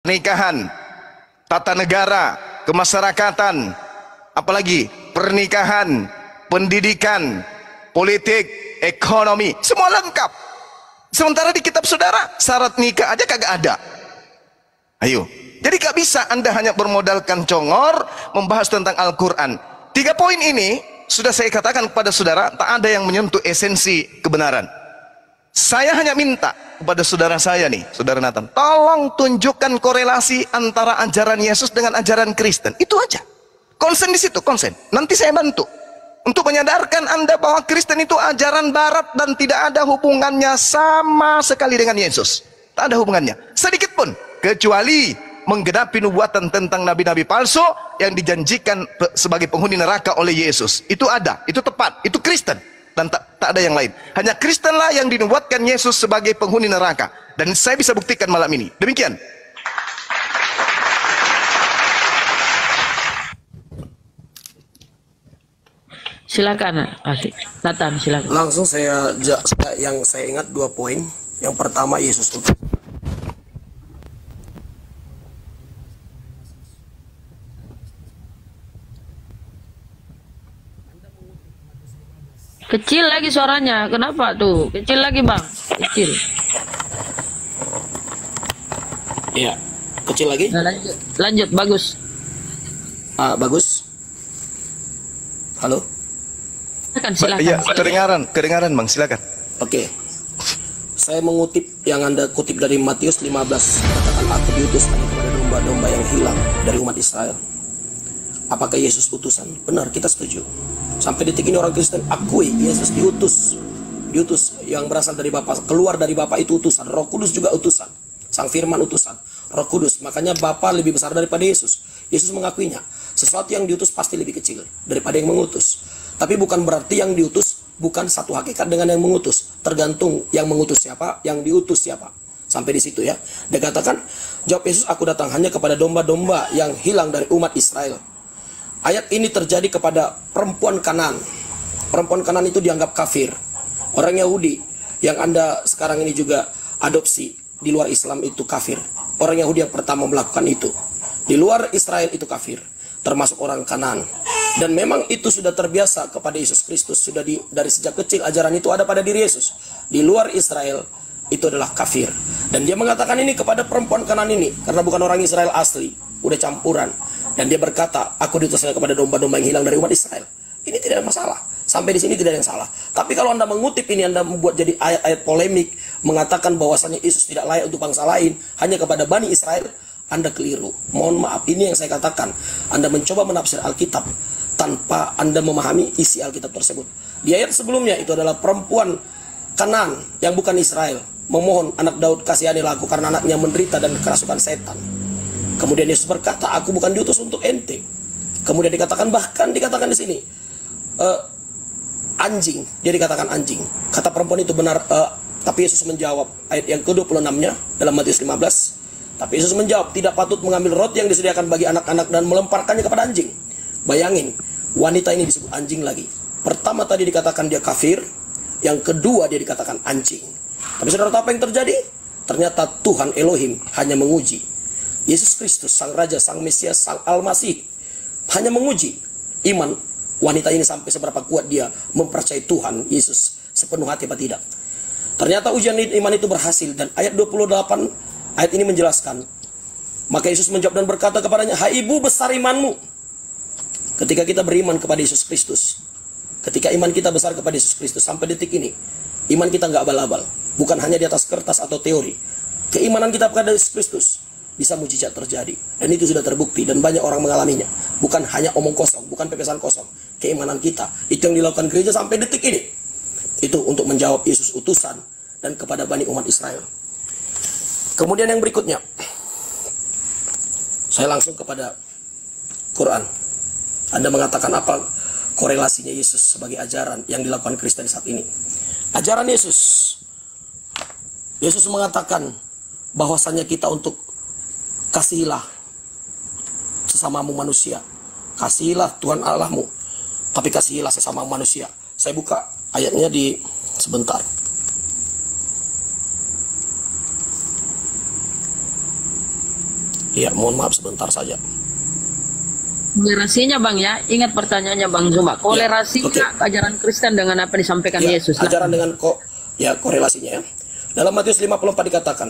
pernikahan, tata negara, kemasyarakatan, apalagi pernikahan, pendidikan, politik, ekonomi, semua lengkap. Sementara di kitab saudara syarat nikah aja kagak ada. Ayo, jadi gak bisa Anda hanya bermodalkan congor membahas tentang Al-Quran. 3 poin ini sudah saya katakan kepada saudara, tak ada yang menyentuh esensi kebenaran. Saya hanya minta kepada saudara saya nih, saudara Nathan, tolong tunjukkan korelasi antara ajaran Yesus dengan ajaran Kristen. Itu aja. Konsen di situ, konsen. Nanti saya bantu untuk menyadarkan Anda bahwa Kristen itu ajaran barat dan tidak ada hubungannya sama sekali dengan Yesus. Tak ada hubungannya, sedikit pun, kecuali menggenapi nubuatan tentang nabi-nabi palsu yang dijanjikan sebagai penghuni neraka oleh Yesus. Itu ada, itu tepat, itu Kristen. Dan tak ada yang lain. Hanya Kristenlah yang dinubuatkan Yesus sebagai penghuni neraka. Dan saya bisa buktikan malam ini. Demikian. Silakan, Nathan, silakan. Langsung yang saya ingat 2 poin. Yang pertama, Yesus utus. Kecil lagi suaranya, kenapa tuh? Kecil lagi bang, kecil. Iya, kecil lagi. Nah, lanjut, bagus. Bagus. Halo. Silakan. Iya, kedengaran bang, silakan. Oke. Saya mengutip yang Anda kutip dari Matius 15. Katakan aku diutus hanya kepada domba-domba yang hilang dari umat Israel. Apakah Yesus utusan? Benar, kita setuju. Sampai detik ini orang Kristen akui Yesus diutus yang berasal dari Bapa, keluar dari Bapa itu utusan. Roh Kudus juga utusan. Sang Firman utusan. Roh Kudus, makanya Bapa lebih besar daripada Yesus. Yesus mengakuinya. Sesuatu yang diutus pasti lebih kecil daripada yang mengutus. Tapi bukan berarti yang diutus bukan satu hakikat dengan yang mengutus. Tergantung yang mengutus siapa, yang diutus siapa. Sampai di situ ya. Dia katakan, jawab Yesus, aku datang hanya kepada domba-domba yang hilang dari umat Israel. Ayat ini terjadi kepada perempuan Kanan. Perempuan Kanan itu dianggap kafir. Orang Yahudi yang Anda sekarang ini juga adopsi di luar Islam itu kafir. Orang Yahudi yang pertama melakukan itu. Di luar Israel itu kafir. Termasuk orang Kanan. Dan memang itu sudah terbiasa kepada Yesus Kristus. Sudah dari sejak kecil ajaran itu ada pada diri Yesus. Di luar Israel itu adalah kafir. Dan dia mengatakan ini kepada perempuan Kanan ini. Karena bukan orang Israel asli. Udah campuran. Dan dia berkata, aku diutusnya kepada domba-domba yang hilang dari umat Israel. Ini tidak ada masalah. Sampai di sini tidak ada yang salah. Tapi kalau Anda mengutip ini, Anda membuat jadi ayat-ayat polemik, mengatakan bahwasanya Yesus tidak layak untuk bangsa lain, hanya kepada Bani Israel, Anda keliru. Mohon maaf, ini yang saya katakan. Anda mencoba menafsir Alkitab tanpa Anda memahami isi Alkitab tersebut. Di ayat sebelumnya itu adalah perempuan Kanan yang bukan Israel, memohon anak Daud kasihanilah aku karena anaknya menderita dan kerasukan setan. Kemudian Yesus berkata, aku bukan diutus untuk ente. Kemudian bahkan dikatakan di sini, anjing. Dia dikatakan anjing. Kata perempuan itu benar, tapi Yesus menjawab, ayat yang ke-26-nya dalam Matius 15. Tapi Yesus menjawab, tidak patut mengambil roti yang disediakan bagi anak-anak dan melemparkannya kepada anjing. Bayangin, wanita ini disebut anjing lagi. Pertama tadi dikatakan dia kafir, yang kedua dia dikatakan anjing. Tapi saudara tahu apa yang terjadi? Ternyata Tuhan Elohim hanya menguji. Yesus Kristus, Sang Raja, Sang Mesias, Sang Al-Masih hanya menguji iman wanita ini sampai seberapa kuat dia mempercayai Tuhan Yesus sepenuh hati apa tidak. Ternyata ujian iman itu berhasil. Dan ayat 28, ayat ini menjelaskan. Maka Yesus menjawab dan berkata kepadanya, hai ibu, besar imanmu. Ketika kita beriman kepada Yesus Kristus, ketika iman kita besar kepada Yesus Kristus, sampai detik ini iman kita nggak abal-abal. Bukan hanya di atas kertas atau teori. Keimanan kita kepada Yesus Kristus bisa mujizat terjadi. Dan itu sudah terbukti dan banyak orang mengalaminya. Bukan hanya omong kosong, bukan pepesan kosong. Keimanan kita, itu yang dilakukan gereja sampai detik ini. Itu untuk menjawab Yesus utusan dan kepada Bani umat Israel. Kemudian yang berikutnya, saya langsung kepada Quran. Anda mengatakan apa korelasinya Yesus sebagai ajaran yang dilakukan Kristen saat ini? Ajaran Yesus. Yesus mengatakan bahwasanya kita untuk kasihilah sesamamu manusia. Kasihilah Tuhan Allahmu, tapi kasihilah sesama manusia. Saya buka ayatnya sebentar. Ya, mohon maaf sebentar saja. Kolerasinya bang ya, ingat pertanyaannya bang Zuma. Kolerasinya oke. ajaran Kristen dengan apa yang disampaikan Ya, Yesus. Nah, ajaran dengan korelasinya ya. Dalam Matius 54 dikatakan,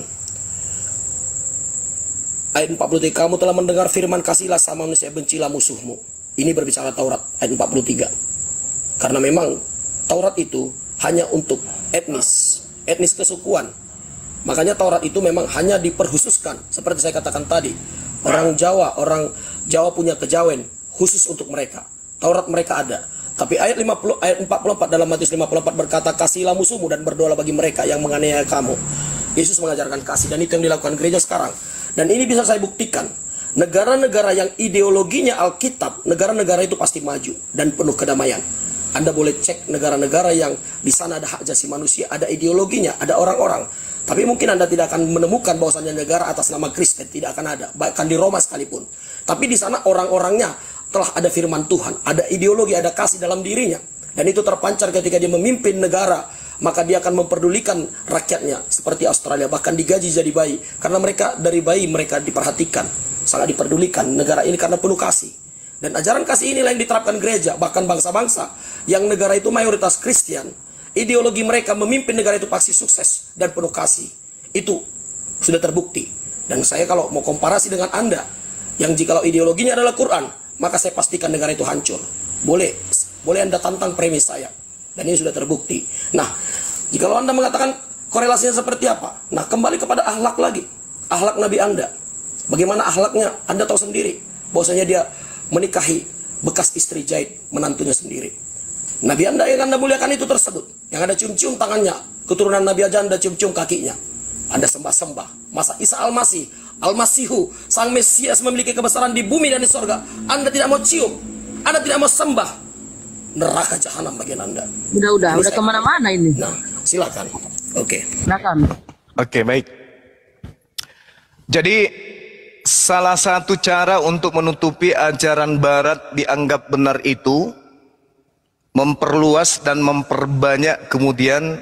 ayat 43, kamu telah mendengar firman, kasihlah sama manusia, bencilah musuhmu. Ini berbicara Taurat, ayat 43. Karena memang Taurat itu hanya untuk etnis kesukuan. Makanya Taurat itu memang hanya diperkhususkan, seperti saya katakan tadi. Orang Jawa punya kejawen khusus untuk mereka. Taurat mereka ada. Tapi ayat 44 dalam Matius 54 berkata, kasihlah musuhmu dan berdoalah bagi mereka yang menganiaya kamu. Yesus mengajarkan kasih, dan itu yang dilakukan gereja sekarang. Dan ini bisa saya buktikan. Negara-negara yang ideologinya Alkitab, negara-negara itu pasti maju dan penuh kedamaian. Anda boleh cek negara-negara yang di sana ada hak asasi manusia, ada ideologinya, ada orang-orang. Tapi mungkin Anda tidak akan menemukan bahwasanya negara atas nama Kristen, tidak akan ada, bahkan di Roma sekalipun. Tapi di sana orang-orangnya telah ada firman Tuhan, ada ideologi, ada kasih dalam dirinya. Dan itu terpancar ketika dia memimpin negara, maka dia akan memperdulikan rakyatnya seperti Australia, bahkan digaji jadi bayi. Karena mereka dari bayi mereka diperhatikan, sangat diperdulikan negara ini karena penuh kasih. Dan ajaran kasih inilah yang diterapkan gereja, bahkan bangsa-bangsa yang negara itu mayoritas Kristen. Ideologi mereka memimpin negara itu pasti sukses dan penuh kasih. Itu sudah terbukti. Dan saya kalau mau komparasi dengan Anda, yang jikalau ideologinya adalah Quran, maka saya pastikan negara itu hancur. Boleh Anda tantang premis saya. Dan ini sudah terbukti. Nah, jikalau Anda mengatakan korelasinya seperti apa? Nah, kembali kepada akhlak lagi. Akhlak Nabi Anda. Bagaimana akhlaknya? Anda tahu sendiri. Bahwasanya dia menikahi bekas istri jahit menantunya sendiri. Nabi Anda yang Anda muliakan itu tersebut. Yang Anda cium-cium tangannya. Keturunan Nabi aja Anda cium-cium kakinya. Anda sembah-sembah. Masa Isa Al-Masih, Al-Masihu, Sang Mesias memiliki kebesaran di bumi dan di sorga, Anda tidak mau cium, Anda tidak mau sembah. Neraka jahanam bagian Anda. udah kemana-mana ini. Nah, silakan. Oke. Silakan. Oke, baik. Jadi salah satu cara untuk menutupi ajaran barat dianggap benar itu memperluas dan memperbanyak kemudian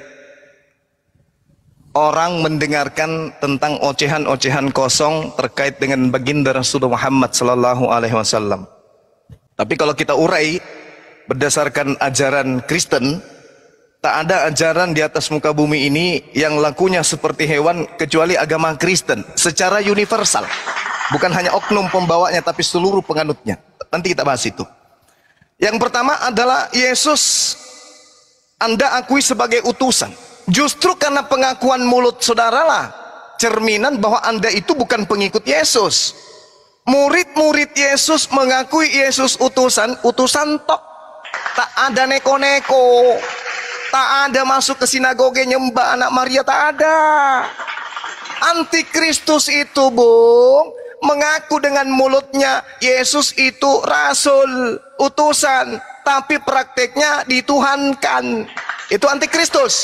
orang mendengarkan tentang ocehan-ocehan kosong terkait dengan baginda Rasulullah Muhammad sallallahu alaihi wasallam. Tapi kalau kita urai berdasarkan ajaran Kristen, tak ada ajaran di atas muka bumi ini yang lakunya seperti hewan kecuali agama Kristen secara universal. Bukan hanya oknum pembawanya tapi seluruh penganutnya. Nanti kita bahas itu. Yang pertama adalah Yesus Anda akui sebagai utusan. Justru karena pengakuan mulut saudaralah cerminan bahwa Anda itu bukan pengikut Yesus. Murid-murid Yesus mengakui Yesus utusan tok. Tak ada neko-neko. Tak ada masuk ke sinagoge nyembah anak Maria, tak ada. Antikristus itu, Bung, mengaku dengan mulutnya Yesus itu rasul, utusan, tapi prakteknya dituhankan. Itu antikristus.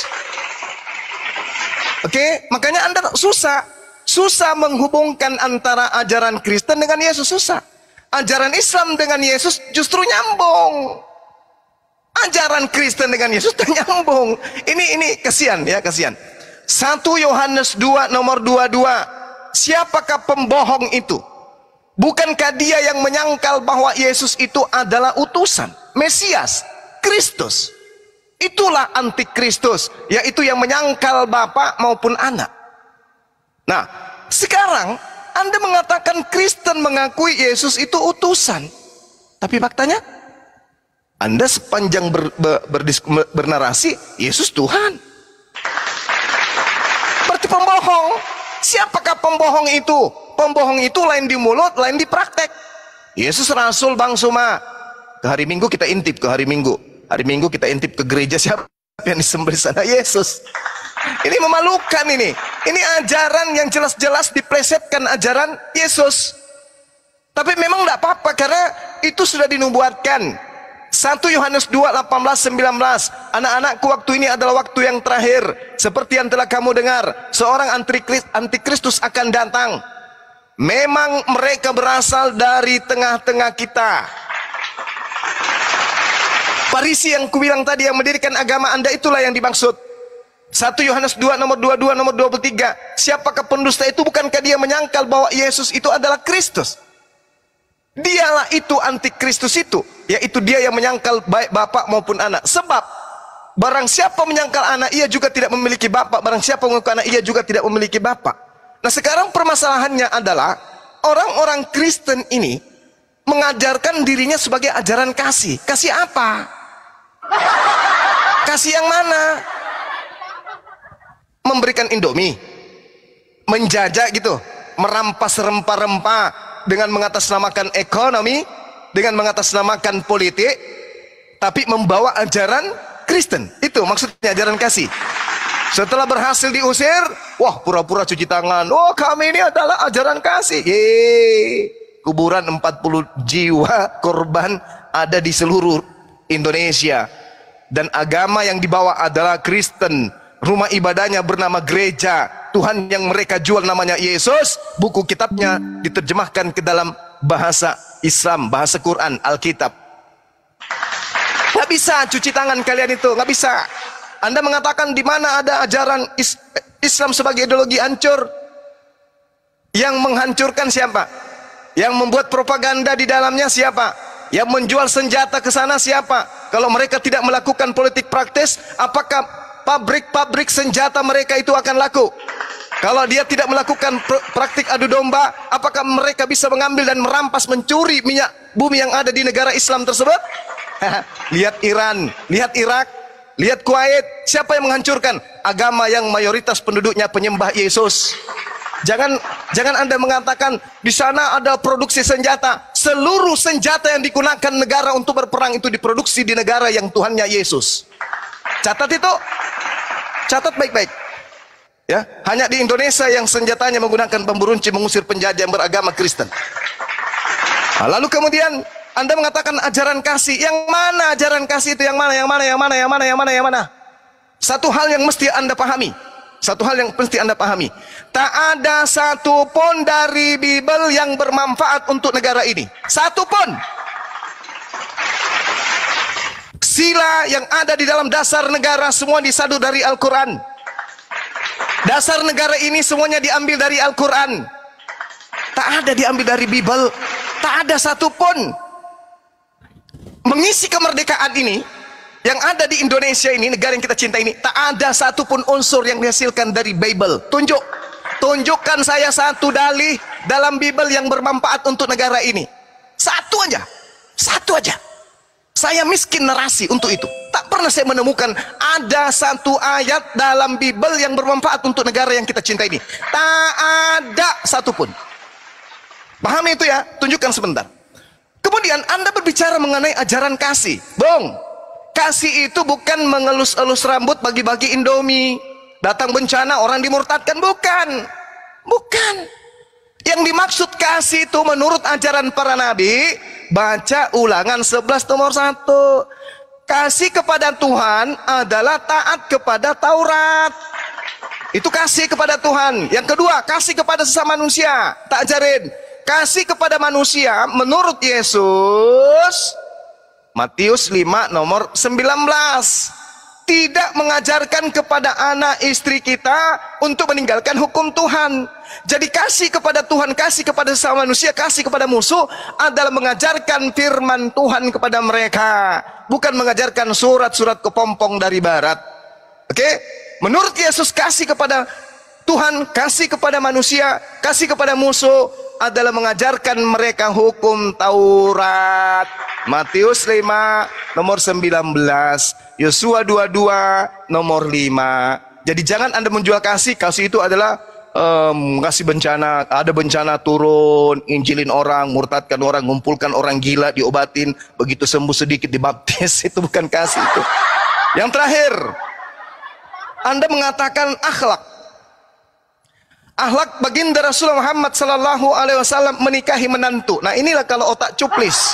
Oke, makanya Anda susah menghubungkan antara ajaran Kristen dengan Yesus, susah. Ajaran Islam dengan Yesus justru nyambung. Ajaran Kristen dengan Yesus tak nyambung. Ini kasihan ya, kasihan. 1 Yohanes 2 nomor 22. Siapakah pembohong itu? Bukankah dia yang menyangkal bahwa Yesus itu adalah utusan, Mesias, Kristus? Itulah antikristus, yaitu yang menyangkal Bapa maupun Anak. Nah, sekarang Anda mengatakan Kristen mengakui Yesus itu utusan. Tapi faktanya, Anda sepanjang bernarasi, Yesus Tuhan. Berarti pembohong. Siapakah pembohong itu? Pembohong itu lain di mulut, lain di praktek. Yesus Rasul Bang Suma. Ke hari Minggu kita intip ke hari Minggu. Hari Minggu kita intip ke gereja, siapa yang disembelih sana? Yesus. Ini memalukan ini. Ini ajaran yang jelas-jelas diplesetkan ajaran Yesus. Tapi memang tidak apa-apa karena itu sudah dinubuatkan. 1 Yohanes 2, 18, 19. Anak-anakku, waktu ini adalah waktu yang terakhir. Seperti yang telah kamu dengar, seorang antikristus akan datang. Memang mereka berasal dari tengah-tengah kita. Farisi yang kubilang tadi yang mendirikan agama Anda itulah yang dimaksud. 1 Yohanes 2 nomor 22 nomor 23. Siapakah pendusta itu? Bukankah dia menyangkal bahwa Yesus itu adalah Kristus? Dialah itu antikristus itu, yaitu dia yang menyangkal baik bapak maupun anak. Sebab barang siapa menyangkal anak, ia juga tidak memiliki bapak. Barang siapa mengaku anak, ia juga tidak memiliki bapak. Nah sekarang permasalahannya adalah orang-orang Kristen ini mengajarkan dirinya sebagai ajaran kasih. Kasih apa? Kasih yang mana? Memberikan Indomie, menjajah gitu, merampas rempah-rempah dengan mengatasnamakan ekonomi, dengan mengatasnamakan politik, tapi membawa ajaran Kristen. Itu maksudnya ajaran kasih. Setelah berhasil diusir, wah pura-pura cuci tangan. Oh kami ini adalah ajaran kasih. Yeay. Kuburan 40 jiwa korban ada di seluruh Indonesia. Dan agama yang dibawa adalah Kristen. Rumah ibadahnya bernama gereja. Tuhan yang mereka jual namanya Yesus. Buku kitabnya diterjemahkan ke dalam bahasa Islam, bahasa Quran, Alkitab. Gak bisa cuci tangan kalian itu, gak bisa. Anda mengatakan di mana ada ajaran Islam sebagai ideologi hancur? Yang menghancurkan siapa? Yang membuat propaganda di dalamnya siapa? Yang menjual senjata ke sana siapa? Kalau mereka tidak melakukan politik praktis, apakah pabrik-pabrik senjata mereka itu akan laku? Kalau dia tidak melakukan praktik adu domba, apakah mereka bisa mengambil dan merampas, mencuri minyak bumi yang ada di negara Islam tersebut? Lihat Iran, lihat Irak, lihat Kuwait. Siapa yang menghancurkan? Agama yang mayoritas penduduknya penyembah Yesus. Jangan Anda mengatakan di sana ada produksi senjata. Seluruh senjata yang digunakan negara untuk berperang itu diproduksi di negara yang Tuhannya Yesus. Catat itu. Catat baik-baik. Ya, hanya di Indonesia yang senjatanya menggunakan bambu runcing mengusir penjajah yang beragama Kristen. Nah, lalu kemudian Anda mengatakan ajaran kasih. Yang mana ajaran kasih itu? Yang mana? Yang mana? Yang mana? Yang mana? Yang mana? Yang mana? Satu hal yang mesti Anda pahami. Satu hal yang mesti Anda pahami. Tak ada satu pun dari Bible yang bermanfaat untuk negara ini. Satu pun. Sila yang ada di dalam dasar negara semua disadu dari Al-Quran. Dasar negara ini semuanya diambil dari Al-Quran. Tak ada diambil dari Bible. Tak ada satupun. Mengisi kemerdekaan ini yang ada di Indonesia ini, negara yang kita cintai ini, tak ada satupun unsur yang dihasilkan dari Bible. Tunjukkan saya satu dalih dalam Bible yang bermanfaat untuk negara ini. Satu aja. Satu aja. Saya miskin narasi untuk itu. Tak pernah saya menemukan ada satu ayat dalam Bible yang bermanfaat untuk negara yang kita cintai ini. Tak ada satupun. Pahami itu ya? Tunjukkan sebentar. Kemudian Anda berbicara mengenai ajaran kasih. Bung, kasih itu bukan mengelus-elus rambut bagi-bagi Indomie. Datang bencana orang dimurtadkan. Bukan. Bukan. Yang dimaksud kasih itu menurut ajaran para nabi, baca Ulangan 11 nomor 1. Kasih kepada Tuhan adalah taat kepada Taurat. Itu kasih kepada Tuhan. Yang kedua, kasih kepada sesama manusia. Tak ajarin. Kasih kepada manusia menurut Yesus, Matius 5 nomor 19. Tidak mengajarkan kepada anak istri kita untuk meninggalkan hukum Tuhan. Jadi kasih kepada Tuhan, kasih kepada sesama manusia, kasih kepada musuh adalah mengajarkan firman Tuhan kepada mereka. Bukan mengajarkan surat-surat kepompong dari barat. Oke? Menurut Yesus, kasih kepada Tuhan, kasih kepada manusia, kasih kepada musuh adalah mengajarkan mereka hukum Taurat. Matius 5 nomor 19, Yosua 22 nomor 5. Jadi jangan Anda menjual kasih. Kasih itu adalah kasih bencana, ada bencana turun, injilin orang, murtadkan orang, ngumpulkan orang gila, diobatin, begitu sembuh sedikit dibaptis. Itu bukan kasih itu. Yang terakhir, Anda mengatakan akhlak. Akhlak baginda Rasulullah Muhammad sallallahu alaihi wasallam menikahi menantu. Nah, inilah kalau otak cuplis.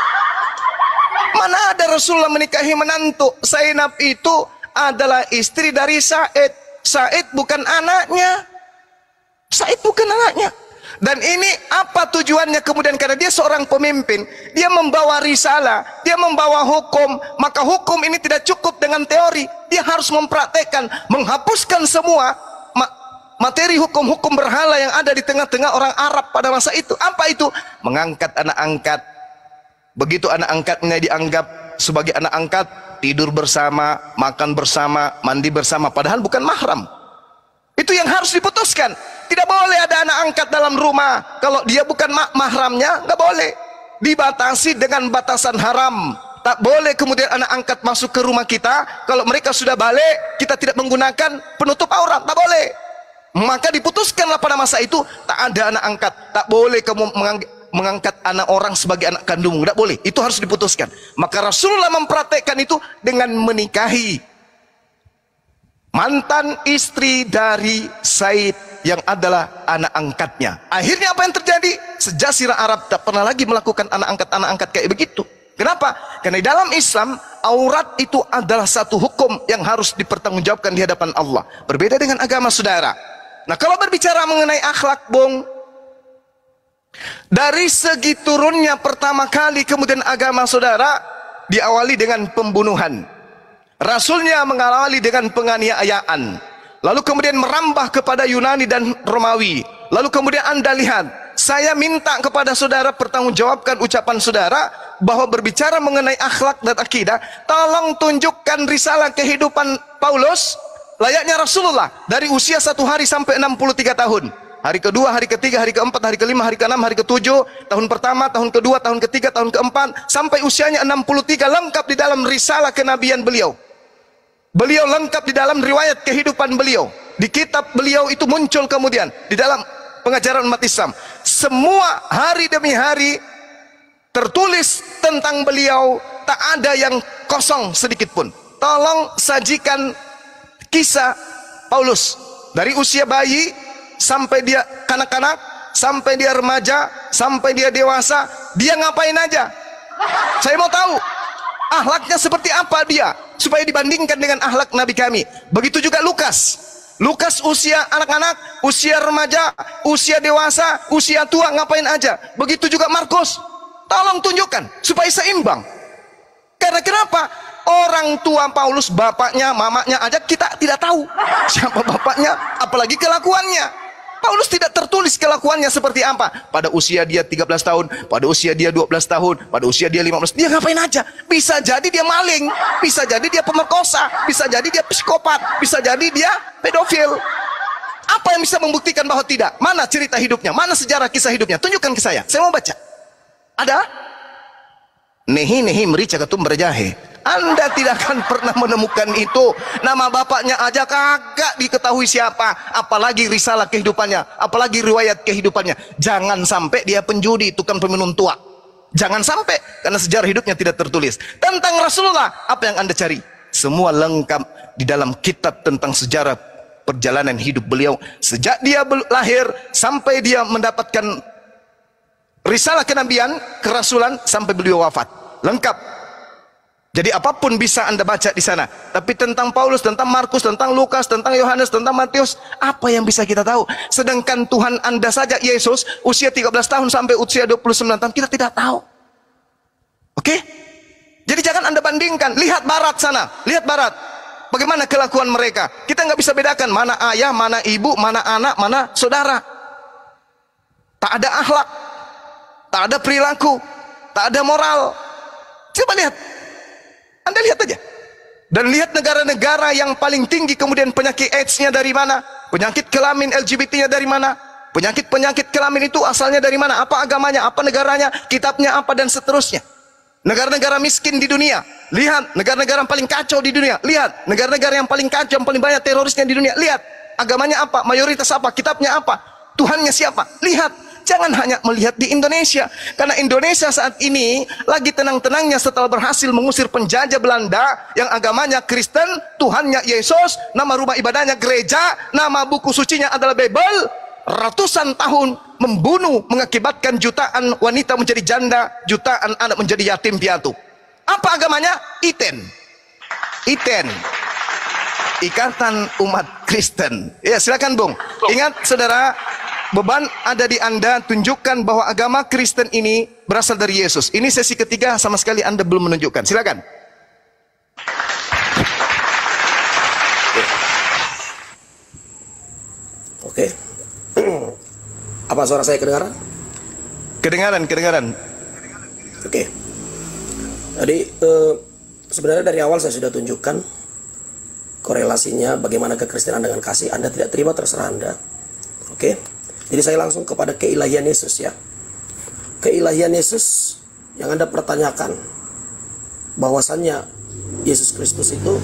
Mana ada Rasulullah menikahi menantu? Zainab itu adalah istri dari Said. Said bukan anaknya. Said bukan anaknya. Dan ini apa tujuannya kemudian? Karena dia seorang pemimpin, dia membawa risalah, dia membawa hukum, maka hukum ini tidak cukup dengan teori, dia harus mempraktekkan, menghapuskan semua materi hukum-hukum berhala yang ada di tengah-tengah orang Arab pada masa itu. Apa itu? Mengangkat anak angkat. Begitu anak angkatnya dianggap sebagai anak angkat, tidur bersama, makan bersama, mandi bersama, padahal bukan mahram. Itu yang harus diputuskan. Tidak boleh ada anak angkat dalam rumah kalau dia bukan mahramnya, nggak boleh. Dibatasi dengan batasan haram. Tak boleh kemudian anak angkat masuk ke rumah kita kalau mereka sudah balik, kita tidak menggunakan penutup aurat, tak boleh. Maka diputuskanlah pada masa itu tak ada anak angkat, tak boleh kamu mengangkat anak orang sebagai anak kandungmu, tak boleh. Itu harus diputuskan. Maka Rasulullah mempraktekkan itu dengan menikahi mantan istri dari Said yang adalah anak angkatnya. Akhirnya apa yang terjadi? Sejazirah Arab tak pernah lagi melakukan anak angkat kayak begitu. Kenapa? Karena di dalam Islam aurat itu adalah satu hukum yang harus dipertanggungjawabkan di hadapan Allah. Berbeda dengan agama saudara. Nah, kalau berbicara mengenai akhlak, Bung, dari segi turunnya pertama kali kemudian agama saudara diawali dengan pembunuhan. Rasulnya mengawali dengan penganiayaan, lalu kemudian merambah kepada Yunani dan Romawi. Lalu kemudian Anda lihat, saya minta kepada saudara pertanggungjawabkan ucapan saudara bahwa berbicara mengenai akhlak dan akidah, tolong tunjukkan risalah kehidupan Paulus layaknya Rasulullah dari usia 1 hari sampai 63 tahun. Hari kedua, hari ketiga, hari keempat, hari kelima, hari keenam, hari ketujuh, tahun pertama, tahun kedua, tahun ketiga, tahun keempat, sampai usianya 63 lengkap di dalam risalah kenabian beliau. Beliau lengkap di dalam riwayat kehidupan beliau. Di kitab beliau itu muncul kemudian di dalam pengajaran umat Islam. Semua hari demi hari tertulis tentang beliau, tak ada yang kosong sedikit pun. Tolong sajikan kisah Paulus dari usia bayi sampai dia kanak-kanak, sampai dia remaja, sampai dia dewasa, dia ngapain aja? Saya mau tahu akhlaknya seperti apa dia, supaya dibandingkan dengan akhlak Nabi kami. Begitu juga Lukas. Lukas usia anak-anak, usia remaja, usia dewasa, usia tua, ngapain aja. Begitu juga Markus. Tolong tunjukkan supaya seimbang. Karena kenapa? Orang tua Paulus, bapaknya, mamanya aja kita tidak tahu siapa bapaknya, apalagi kelakuannya. Paulus tidak tertulis kelakuannya seperti apa. Pada usia dia 13 tahun, pada usia dia 12 tahun, pada usia dia 15, dia ngapain aja. Bisa jadi dia maling, bisa jadi dia pemerkosa, bisa jadi dia psikopat, bisa jadi dia pedofil. Apa yang bisa membuktikan bahwa tidak? Mana cerita hidupnya? Mana sejarah kisah hidupnya? Tunjukkan ke saya mau baca. Ada? Nehi merica ketum berjahe. Anda tidak akan pernah menemukan itu. Nama bapaknya aja kagak diketahui siapa, apalagi risalah kehidupannya, apalagi riwayat kehidupannya. Jangan sampai dia penjudi, tukang peminum tua. Jangan sampai, karena sejarah hidupnya tidak tertulis. Tentang Rasulullah, apa yang Anda cari? Semua lengkap di dalam kitab tentang sejarah perjalanan hidup beliau. Sejak dia lahir sampai dia mendapatkan risalah kenabian, kerasulan, sampai beliau wafat. Lengkap. Jadi apapun bisa Anda baca di sana. Tapi tentang Paulus, tentang Markus, tentang Lukas, tentang Yohanes, tentang Matius, apa yang bisa kita tahu? Sedangkan Tuhan Anda saja, Yesus, usia 13 tahun sampai usia 29 tahun, kita tidak tahu. Oke? Jadi jangan Anda bandingkan. Lihat barat sana, lihat barat. Bagaimana kelakuan mereka? Kita nggak bisa bedakan mana ayah, mana ibu, mana anak, mana saudara. Tak ada akhlak, tak ada perilaku, tak ada moral. Coba lihat. Anda lihat aja. Dan lihat negara-negara yang paling tinggi kemudian penyakit AIDS-nya dari mana? Penyakit kelamin LGBT-nya dari mana? Penyakit kelamin itu asalnya dari mana? Apa agamanya? Apa negaranya? Kitabnya apa? Dan seterusnya. Negara-negara miskin di dunia. Lihat. Negara-negara yang paling kacau di dunia. Lihat. Negara-negara yang paling kacau, yang paling banyak terorisnya di dunia. Lihat. Agamanya apa? Mayoritas apa? Kitabnya apa? Tuhannya siapa? Lihat. Jangan hanya melihat di Indonesia. Karena Indonesia saat ini lagi tenang-tenangnya setelah berhasil mengusir penjajah Belanda yang agamanya Kristen, Tuhannya Yesus, nama rumah ibadahnya gereja, nama buku sucinya adalah Bible. Ratusan tahun membunuh, mengakibatkan jutaan wanita menjadi janda, jutaan anak menjadi yatim piatu. Apa agamanya? Iten. Ikatan Umat Kristen. Ya, silakan Bung. Ingat saudara, beban ada di Anda, tunjukkan bahwa agama Kristen ini berasal dari Yesus. Ini sesi ketiga, sama sekali Anda belum menunjukkan. Silakan. Oke. Apa suara saya kedengaran? Kedengaran. Oke. Jadi sebenarnya dari awal saya sudah tunjukkan korelasinya bagaimana kekristenan dengan kasih. Anda tidak terima, terserah Anda. Oke. Jadi saya langsung kepada keilahian Yesus ya. Keilahian Yesus yang Anda pertanyakan, bahwasannya Yesus Kristus itu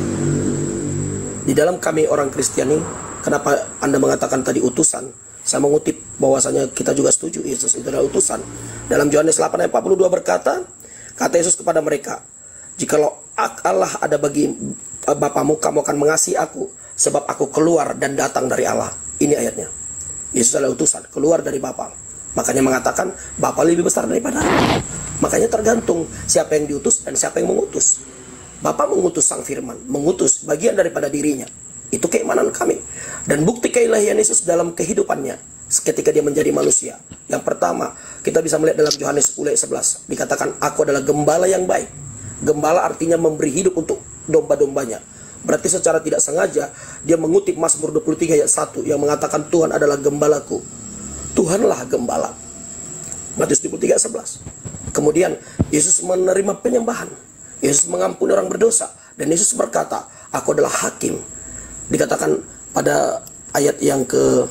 di dalam kami orang Kristiani, kenapa Anda mengatakan tadi utusan? Saya mengutip bahwasanya kita juga setuju Yesus itu adalah utusan. Dalam Yohanes 8 ayat 42 berkata, kata Yesus kepada mereka, jikalau Allah ada bagi Bapamu, kamu akan mengasihi aku, sebab aku keluar dan datang dari Allah. Ini ayatnya. Yesus adalah utusan, keluar dari Bapa. Makanya mengatakan Bapa lebih besar daripada aku. Makanya tergantung siapa yang diutus dan siapa yang mengutus. Bapa mengutus Sang Firman, mengutus bagian daripada dirinya. Itu keimanan kami. Dan bukti keilahian Yesus dalam kehidupannya ketika dia menjadi manusia. Yang pertama, kita bisa melihat dalam Yohanes 10 ayat 11. Dikatakan, aku adalah gembala yang baik. Gembala artinya memberi hidup untuk domba-dombanya. Berarti secara tidak sengaja, dia mengutip Mazmur 23 ayat 1 yang mengatakan, Tuhan adalah gembalaku. Tuhanlah gembala. Matius 23 ayat 11. Kemudian, Yesus menerima penyembahan. Yesus mengampuni orang berdosa. Dan Yesus berkata, aku adalah hakim. Dikatakan pada ayat yang ke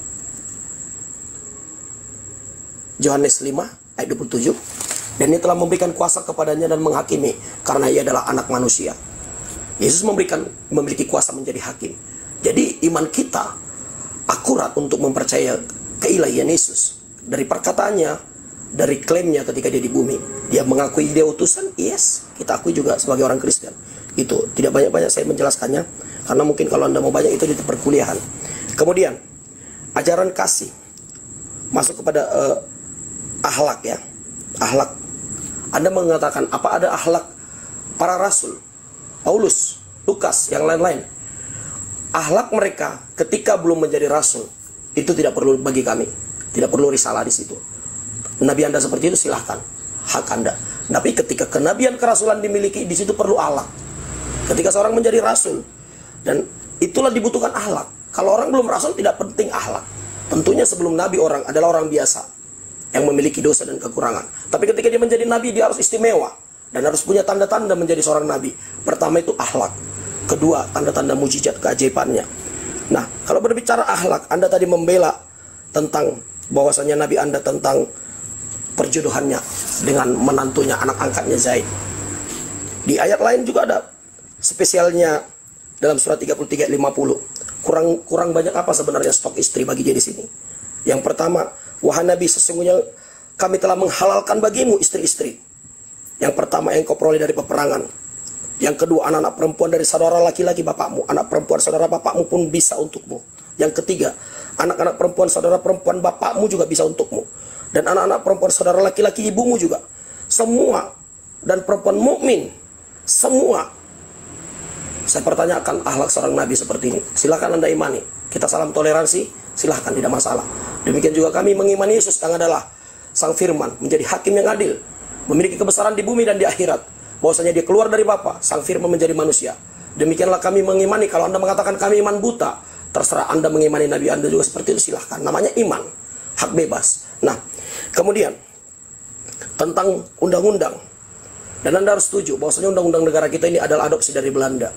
Yohanes 5 ayat 27, dan ia telah memberikan kuasa kepadanya dan menghakimi karena ia adalah anak manusia. Yesus memiliki kuasa menjadi hakim. Jadi iman kita akurat untuk mempercayai keilahian Yesus. Dari perkataannya, dari klaimnya ketika dia di bumi, dia mengakui dia utusan. Yes, kita akui juga sebagai orang Kristen. Itu tidak banyak-banyak saya menjelaskannya, karena mungkin kalau Anda mau banyak itu di perkuliahan. Kemudian ajaran kasih masuk kepada akhlak ya. Akhlak. Anda mengatakan apa ada akhlak para rasul, Paulus, Lukas, yang lain-lain. Akhlak mereka ketika belum menjadi rasul itu tidak perlu bagi kami. Tidak perlu risalah di situ. Nabi Anda seperti itu silahkan, hak Anda. Tapi ketika kenabian kerasulan dimiliki, di situ perlu akhlak. Ketika seorang menjadi rasul, dan itulah dibutuhkan akhlak. Kalau orang belum rasul tidak penting akhlak. Tentunya sebelum nabi orang adalah orang biasa yang memiliki dosa dan kekurangan. Tapi ketika dia menjadi nabi, dia harus istimewa dan harus punya tanda-tanda menjadi seorang nabi. Pertama itu akhlak. Kedua, tanda-tanda mujizat keajaibannya. Nah, kalau berbicara akhlak, Anda tadi membela tentang bahwasanya nabi Anda tentang perjodohannya dengan menantunya, anak angkatnya Zaid. Di ayat lain juga ada spesialnya dalam surat 33 ayat 50. Kurang banyak apa sebenarnya stok istri bagi dia di sini? Yang pertama, wahai Nabi, sesungguhnya kami telah menghalalkan bagimu istri-istri. Yang pertama yang kau peroleh dari peperangan. Yang kedua, anak-anak perempuan dari saudara laki-laki bapakmu. Anak perempuan saudara bapakmu pun bisa untukmu. Yang ketiga, anak-anak perempuan saudara perempuan bapakmu juga bisa untukmu. Dan anak-anak perempuan saudara laki-laki ibumu juga. Semua. Dan perempuan mukmin. Semua. Saya pertanyakan akhlak seorang nabi seperti ini. Silakan Anda imani. Kita salam toleransi, silahkan, tidak masalah. Demikian juga kami mengimani Yesus yang adalah Sang Firman, menjadi hakim yang adil, memiliki kebesaran di bumi dan di akhirat. Bahwasanya dia keluar dari Bapa, Sang Firman menjadi manusia. Demikianlah kami mengimani. Kalau Anda mengatakan kami iman buta, terserah Anda mengimani Nabi Anda juga seperti itu, silahkan. Namanya iman, hak bebas. Nah, kemudian tentang undang-undang. Dan Anda harus setuju bahwasanya undang-undang negara kita ini adalah adopsi dari Belanda.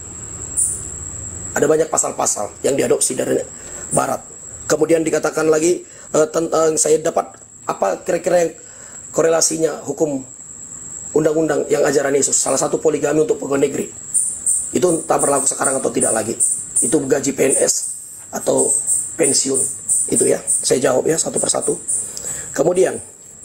Ada banyak pasal-pasal yang diadopsi dari Barat. Kemudian dikatakan lagi tentang saya dapat apa kira-kira yang korelasinya hukum undang-undang yang ajaran Yesus. Salah satu poligami untuk pegawai negeri. Itu tak berlaku sekarang atau tidak lagi. Itu gaji PNS atau pensiun. Itu ya. Saya jawab ya satu persatu. Kemudian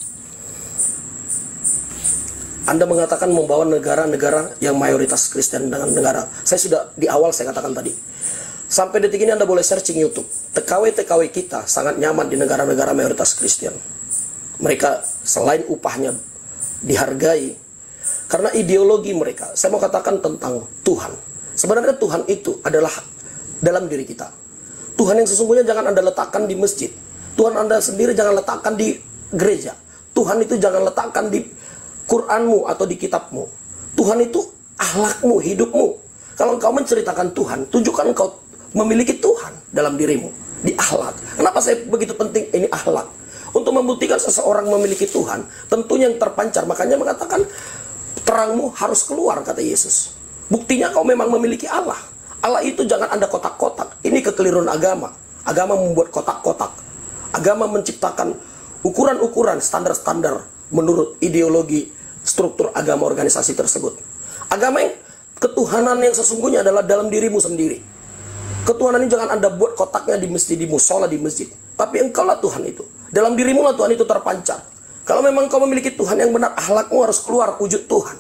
Anda mengatakan membawa negara-negara yang mayoritas Kristen dengan negara. Saya sudah di awal saya katakan tadi. Sampai detik ini Anda boleh searching YouTube. TKW-TKW kita sangat nyaman di negara-negara mayoritas Kristen. Mereka selain upahnya dihargai, karena ideologi mereka. Saya mau katakan tentang Tuhan. Sebenarnya Tuhan itu adalah dalam diri kita. Tuhan yang sesungguhnya jangan Anda letakkan di masjid. Tuhan Anda sendiri jangan letakkan di gereja. Tuhan itu jangan letakkan di Quranmu atau di kitabmu. Tuhan itu akhlakmu, hidupmu. Kalau engkau menceritakan Tuhan, tunjukkan engkau memiliki Tuhan dalam dirimu, di akhlak. Kenapa saya begitu penting ini akhlak? Untuk membuktikan seseorang memiliki Tuhan, tentunya yang terpancar. Makanya mengatakan, terangmu harus keluar, kata Yesus. Buktinya kau memang memiliki Allah. Allah itu jangan Anda kotak-kotak. Ini kekeliruan agama. Agama membuat kotak-kotak. Agama menciptakan ukuran-ukuran, standar-standar menurut ideologi struktur agama organisasi tersebut. Agama yang ketuhanan yang sesungguhnya adalah dalam dirimu sendiri. Ketuhanan ini jangan Anda buat kotaknya di masjid, di musola, di masjid. Tapi engkaulah Tuhan itu. Dalam dirimu lah Tuhan itu terpancar. Kalau memang kau memiliki Tuhan yang benar, akhlakmu harus keluar wujud Tuhan.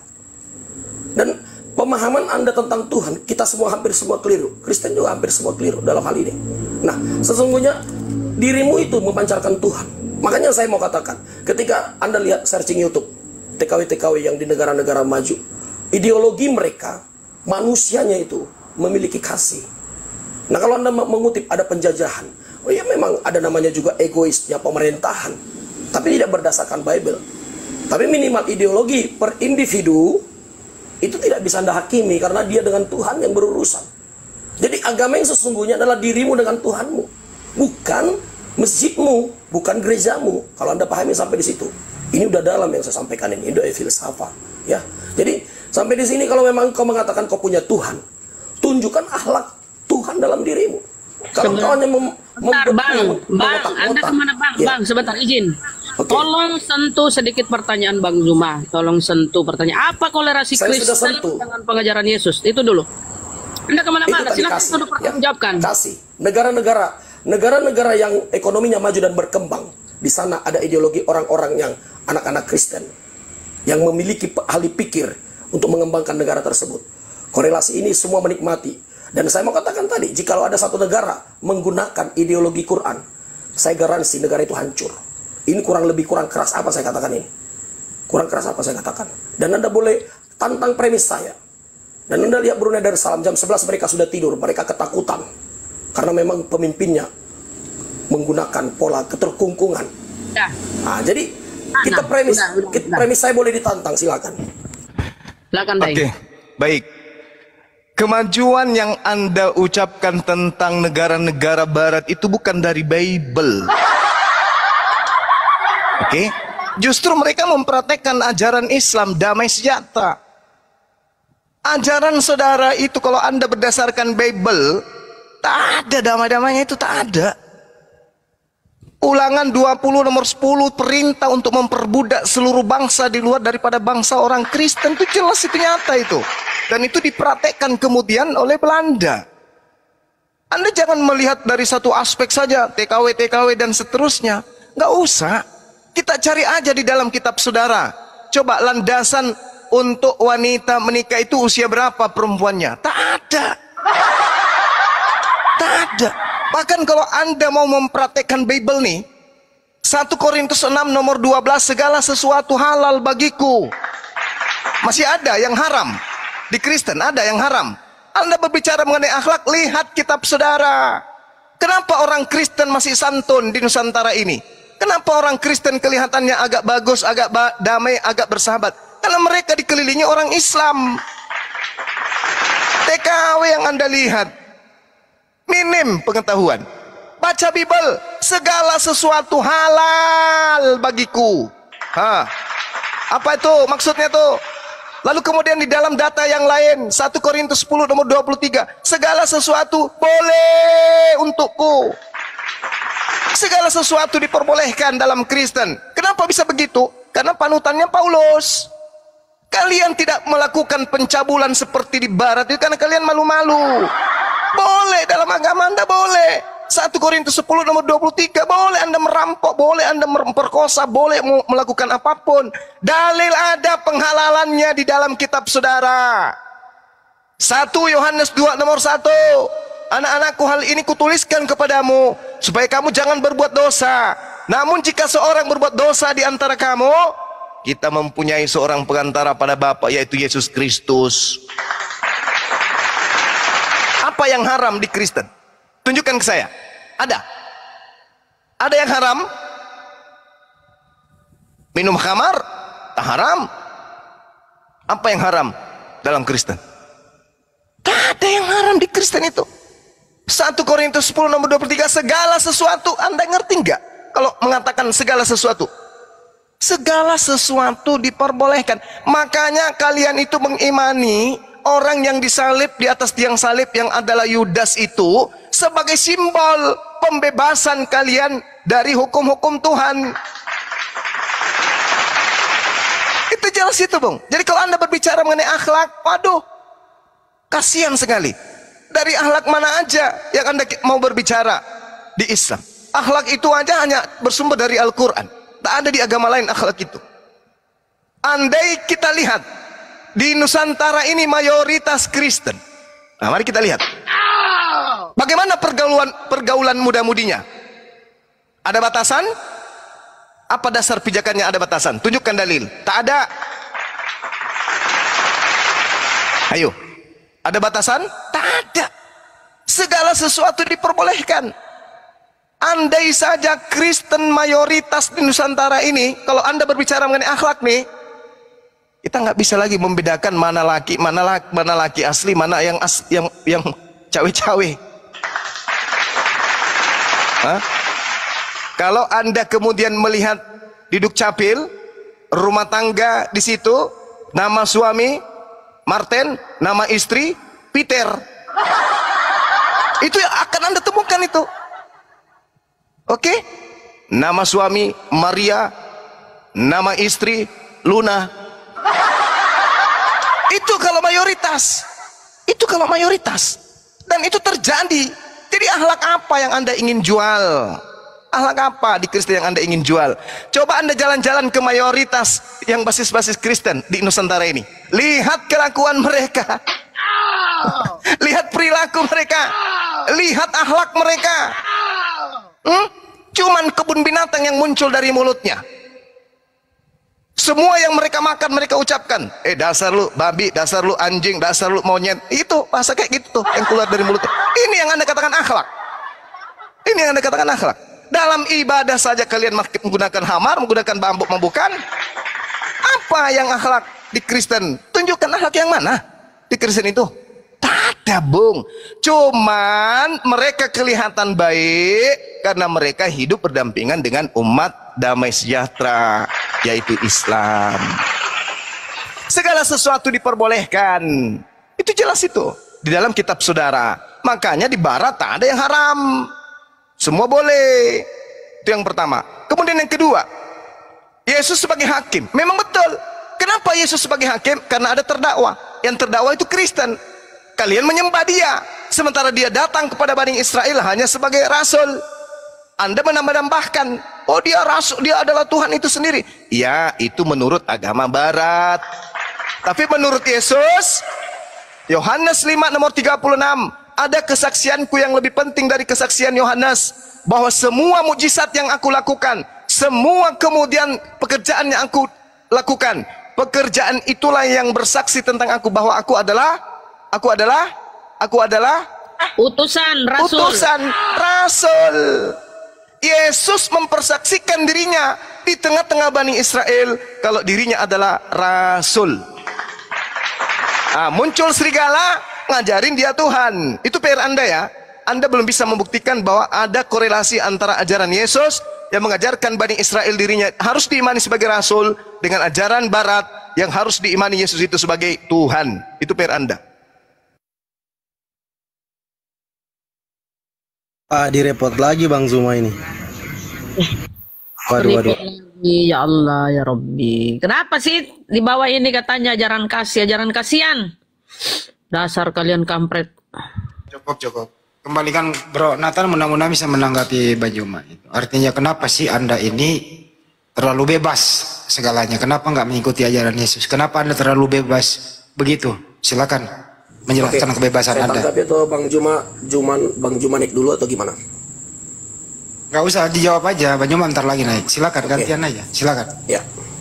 Dan pemahaman Anda tentang Tuhan, kita semua hampir semua keliru. Kristen juga hampir semua keliru dalam hal ini. Nah, sesungguhnya dirimu itu memancarkan Tuhan. Makanya saya mau katakan, ketika Anda lihat searching YouTube, TKW-TKW yang di negara-negara maju, ideologi mereka, manusianya itu memiliki kasih. Nah, kalau Anda mengutip ada penjajahan, oh ya memang ada namanya juga egoisnya pemerintahan, tapi tidak berdasarkan Bible. Tapi minimal ideologi per individu itu tidak bisa Anda hakimi karena dia dengan Tuhan yang berurusan. Jadi agama yang sesungguhnya adalah dirimu dengan Tuhanmu, bukan masjidmu, bukan gerejamu. Kalau Anda pahami sampai di situ, ini udah dalam yang saya sampaikan ini, itu filsafat, ya. Jadi sampai di sini kalau memang kau mengatakan kau punya Tuhan, tunjukkan akhlak Tuhan dalam dirimu. Kalau kau hanya Bentar, Bang, Anda kemana Bang? Ya. Bang, sebentar izin. Oke. Tolong sentuh sedikit pertanyaan Bang Zuma. Tolong sentuh pertanyaan. Apa kolerasi Saya sudah Kristen sentuh. dengan pengajaran Yesus? Itu dulu. Anda kemana-mana? Itu tadi Silakan kasih, satu pertanggungjawabkan. Kasih. Negara-negara yang ekonominya maju dan berkembang, di sana ada ideologi orang-orang yang anak-anak Kristen yang memiliki ahli pikir untuk mengembangkan negara tersebut. Korelasi ini semua menikmati. Dan saya mau katakan tadi, jika ada satu negara menggunakan ideologi Quran, saya garansi negara itu hancur. Ini kurang keras apa saya katakan ini? Kurang keras apa saya katakan? Dan Anda boleh tantang premis saya. Dan Anda lihat Brunei Darussalam jam 11 mereka sudah tidur, mereka ketakutan. Karena memang pemimpinnya menggunakan pola keterkungkungan. Ya. Nah, jadi kita premis, premis saya boleh ditantang, silakan. Silakan, Bang. Oke, baik. Kemajuan yang Anda ucapkan tentang negara-negara barat itu bukan dari Bible. Oke, justru mereka mempraktekkan ajaran Islam damai sejahtera. Ajaran saudara itu kalau Anda berdasarkan Bible, tak ada damai-damainya, itu tak ada. Ulangan 20 nomor 10 perintah untuk memperbudak seluruh bangsa di luar daripada bangsa orang Kristen, itu jelas, itu nyata itu. Dan itu dipraktekkan kemudian oleh Belanda. Anda jangan melihat dari satu aspek saja, TKW dan seterusnya. Nggak usah. Kita cari aja di dalam kitab saudara. Coba landasan untuk wanita menikah itu usia berapa perempuannya? Tak ada. Tak ada. Bahkan kalau Anda mau mempraktekkan Bible nih, 1 Korintus 6 nomor 12, segala sesuatu halal bagiku. Masih ada yang haram. Di Kristen ada yang haram. Anda berbicara mengenai akhlak, lihat kitab saudara. Kenapa orang Kristen masih santun di Nusantara ini? Kenapa orang Kristen kelihatannya agak bagus, agak damai, agak bersahabat? Karena mereka dikelilingi orang Islam. TKW yang Anda lihat, minim pengetahuan. Baca Bible, segala sesuatu halal bagiku. Apa itu maksudnya tuh? Lalu kemudian di dalam data yang lain, 1 Korintus 10 nomor 23, segala sesuatu boleh untukku. Segala sesuatu diperbolehkan dalam Kristen. Kenapa bisa begitu? Karena panutannya Paulus. Kalian tidak melakukan pencabulan seperti di barat itu karena kalian malu-malu. Boleh dalam agama Anda, boleh. 1 Korintus 10 nomor 23, boleh Anda merampok, boleh Anda memperkosa, boleh melakukan apapun. Dalil ada penghalalannya di dalam kitab saudara. 1 Yohanes 2 nomor 1, anak-anakku, hal ini kutuliskan kepadamu supaya kamu jangan berbuat dosa. Namun jika seorang berbuat dosa di antara kamu, kita mempunyai seorang perantara pada Bapa, yaitu Yesus Kristus. Apa yang haram di Kristen? Tunjukkan ke saya. Ada. Ada yang haram? Minum khamar? Tak haram. Apa yang haram dalam Kristen? Tak ada yang haram di Kristen itu. 1 Korintus 10 nomor 23, segala sesuatu. Anda ngerti nggak kalau mengatakan segala sesuatu? Segala sesuatu diperbolehkan. Makanya kalian itu mengimani orang yang disalib di atas tiang salib yang adalah Yudas itu sebagai simbol pembebasan kalian dari hukum-hukum Tuhan. Itu jelas itu, Bung. Jadi kalau Anda berbicara mengenai akhlak, waduh, kasihan sekali. Dari akhlak mana aja yang Anda mau berbicara di Islam? Akhlak itu aja hanya bersumber dari Al-Quran. Tak ada di agama lain akhlak itu. Andai kita lihat di Nusantara ini mayoritas Kristen. Nah, mari kita lihat. Bagaimana pergaulan muda-mudinya? Ada batasan? Apa dasar pijakannya ada batasan? Tunjukkan dalil. Tak ada. Ayo. Ada batasan? Tak ada. Segala sesuatu diperbolehkan. Andai saja Kristen mayoritas di Nusantara ini, kalau Anda berbicara mengenai akhlak nih, kita nggak bisa lagi membedakan mana laki asli, mana yang cawe-cawe. Kalau Anda kemudian melihat di Dukcapil, rumah tangga di situ, nama suami Martin, nama istri Peter. Itu yang akan Anda temukan itu. Oke? Nama suami Maria, nama istri Luna. Itu kalau mayoritas. Itu kalau mayoritas. Dan itu terjadi. Jadi akhlak apa yang Anda ingin jual? Akhlak apa di Kristen yang Anda ingin jual? Coba Anda jalan-jalan ke mayoritas yang basis-basis Kristen di Nusantara ini. Lihat kelakuan mereka. Lihat perilaku mereka. Lihat akhlak mereka. Cuman kebun binatang yang muncul dari mulutnya. Semua yang mereka makan mereka ucapkan, dasar lu babi, dasar lu anjing, dasar lu monyet. Itu bahasa kayak gitu tuh yang keluar dari mulutnya. Ini yang Anda katakan akhlak. Ini yang Anda katakan akhlak. Dalam ibadah saja kalian menggunakan hamar, menggunakan bambuk membukan. Apa yang akhlak di Kristen? Tunjukkan akhlak yang mana di Kristen itu. Tak ada, Bung. Cuman mereka kelihatan baik karena mereka hidup berdampingan dengan umat damai sejahtera, yaitu Islam. Segala sesuatu diperbolehkan. Itu jelas itu di dalam kitab saudara. Makanya di barat tak ada yang haram. Semua boleh. Itu yang pertama. Kemudian yang kedua, Yesus sebagai hakim. Memang betul. Kenapa Yesus sebagai hakim? Karena ada terdakwa. Yang terdakwa itu Kristen. Kalian menyembah dia, sementara dia datang kepada Bani Israel hanya sebagai rasul. Anda menambah-nambahkan, oh dia rasul, dia adalah Tuhan itu sendiri. Ya, itu menurut agama barat. Tapi menurut Yesus, Yohanes 5 nomor 36, ada kesaksianku yang lebih penting dari kesaksian Yohanes, bahwa semua mujizat yang aku lakukan, semua kemudian pekerjaan yang aku lakukan, pekerjaan itulah yang bersaksi tentang aku, bahwa aku adalah utusan rasul. Yesus mempersaksikan dirinya di tengah-tengah Bani Israel kalau dirinya adalah rasul. Muncul serigala ngajarin dia Tuhan. Itu PR Anda ya. Anda belum bisa membuktikan bahwa ada korelasi antara ajaran Yesus yang mengajarkan Bani Israel dirinya harus diimani sebagai rasul dengan ajaran barat yang harus diimani Yesus itu sebagai Tuhan. Itu PR Anda. Direpot lagi Bang Zuma ini. Waduh. Ya Allah ya Rabbi. Kenapa sih di bawah ini katanya ajaran kasihan? Dasar kalian kampret. Cukup. Kembalikan Bro Nathan, mudah-mudahan bisa menanggapi Bang Zuma itu. Artinya kenapa sih Anda ini terlalu bebas segalanya? Kenapa nggak mengikuti ajaran Yesus? Kenapa Anda terlalu bebas begitu? Silakan menjelaskan kebebasan Anda. Saya tangkap itu Bang Juma naik dulu atau gimana? Gak usah dijawab aja, Bang Juma ntar lagi naik. Silakan, gantian aja. Silakan. Ya.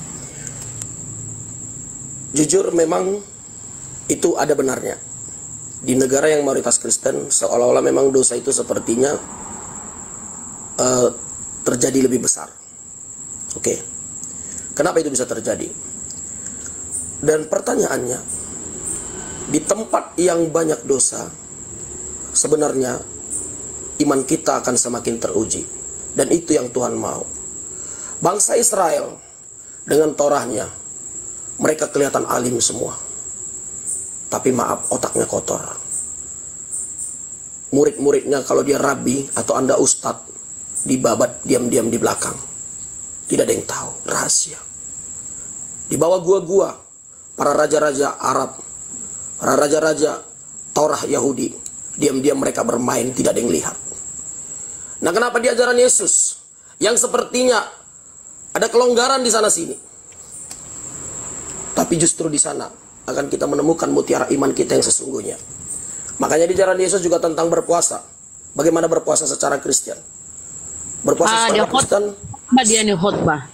Jujur memang itu ada benarnya. Di negara yang mayoritas Kristen, seolah-olah memang dosa itu sepertinya terjadi lebih besar. Oke. Kenapa itu bisa terjadi? Dan pertanyaannya, di tempat yang banyak dosa, sebenarnya iman kita akan semakin teruji. Dan itu yang Tuhan mau. Bangsa Israel dengan Torahnya, mereka kelihatan alim semua. Tapi maaf, otaknya kotor. Murid-muridnya kalau dia rabi atau Anda ustadz, dibabat diam-diam di belakang. Tidak ada yang tahu, rahasia. Di bawah gua-gua, para raja-raja Arab, para raja-raja Torah Yahudi, diam-diam mereka bermain, tidak ada yang lihat. Nah, kenapa di ajaran Yesus yang sepertinya ada kelonggaran di sana sini, tapi justru di sana akan kita menemukan mutiara iman kita yang sesungguhnya. Makanya di ajaran Yesus juga tentang berpuasa. Bagaimana berpuasa secara Kristen? Berpuasa secara Kristen. Dia nih khotbah.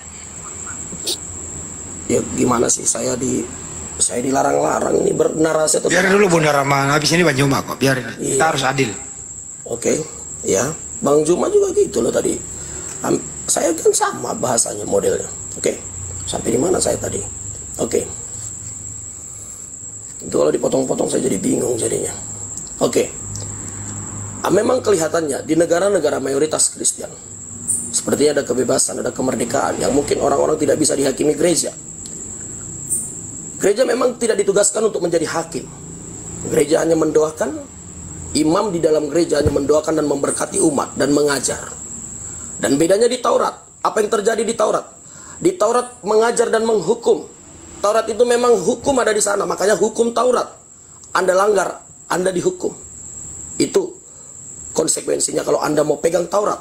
Ya gimana sih, saya dilarang-larang ini bernarasi atau Biar dulu Bunda Rama, habis ini Bang Juma kok, biar iya. Kita harus adil. Oke, ya. Bang Juma juga gitu loh tadi. Saya kan sama bahasanya, modelnya. Oke. Sampai di mana saya tadi? Oke. Itu kalau dipotong-potong saya jadi bingung jadinya. Oke. Memang kelihatannya di negara-negara mayoritas Kristen, sepertinya ada kebebasan, ada kemerdekaan yang mungkin orang-orang tidak bisa dihakimi gereja. Gereja memang tidak ditugaskan untuk menjadi hakim. Gereja hanya mendoakan, imam di dalam gereja hanya mendoakan dan memberkati umat dan mengajar. Dan bedanya di Taurat, apa yang terjadi di Taurat? Di Taurat mengajar dan menghukum. Taurat itu memang hukum ada di sana, makanya hukum Taurat. Anda langgar, Anda dihukum. Itu konsekuensinya kalau Anda mau pegang Taurat.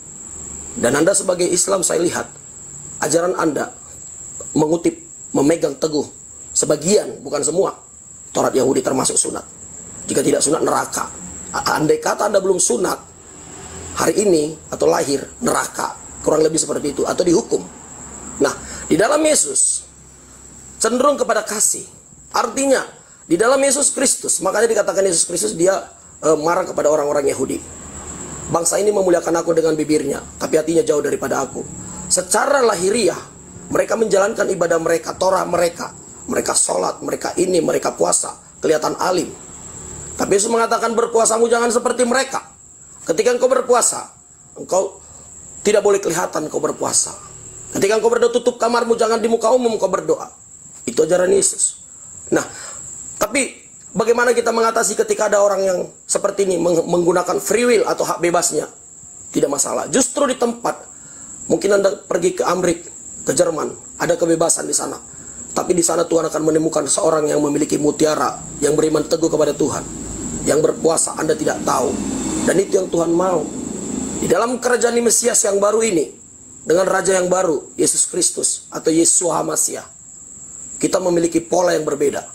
Dan Anda sebagai Islam, saya lihat ajaran Anda mengutip, memegang teguh sebagian, bukan semua, Taurat Yahudi termasuk sunat. Jika tidak sunat, neraka. Andai kata Anda belum sunat hari ini atau lahir, neraka, kurang lebih seperti itu, atau dihukum. Nah, di dalam Yesus cenderung kepada kasih. Artinya di dalam Yesus Kristus, makanya dikatakan Yesus Kristus dia marah kepada orang-orang Yahudi. Bangsa ini memuliakan aku dengan bibirnya, tapi hatinya jauh daripada aku. Secara lahiriah, mereka menjalankan ibadah mereka, Torah mereka. Mereka sholat, mereka ini, mereka puasa. Kelihatan alim. Tapi Yesus mengatakan berpuasamu jangan seperti mereka. Ketika engkau berpuasa, engkau tidak boleh kelihatan engkau berpuasa. Ketika engkau berdoa, tutup kamarmu, jangan di muka umum engkau berdoa. Itu ajaran Yesus. Nah, tapi bagaimana kita mengatasi ketika ada orang yang seperti ini menggunakan free will atau hak bebasnya? Tidak masalah. Justru di tempat, mungkin Anda pergi ke Amerika, ke Jerman, ada kebebasan di sana. Tapi di sana Tuhan akan menemukan seorang yang memiliki mutiara, yang beriman teguh kepada Tuhan, yang berpuasa, Anda tidak tahu. Dan itu yang Tuhan mau. Di dalam kerajaan Mesias yang baru ini, dengan Raja yang baru, Yesus Kristus atau Yeshua HaMashiach, kita memiliki pola yang berbeda.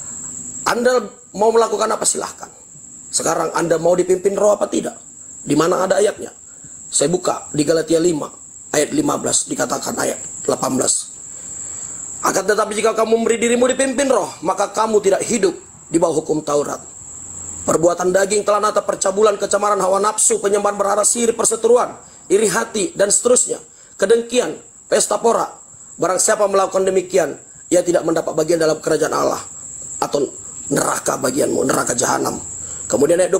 Anda mau melakukan apa silahkan. Sekarang Anda mau dipimpin roh apa tidak? Di mana ada ayatnya? Saya buka di Galatia 5 ayat 15, dikatakan ayat 18. Akan tetapi jika kamu memberi dirimu dipimpin roh, maka kamu tidak hidup di bawah hukum Taurat. Perbuatan daging telah nata, percabulan, kecemaran, hawa nafsu, penyembahan berhala, sihir, perseteruan, iri hati, dan seterusnya. Kedengkian, pesta pora. Barang siapa melakukan demikian, ia tidak mendapat bagian dalam kerajaan Allah. Atau neraka bagianmu, neraka jahanam. Kemudian ayat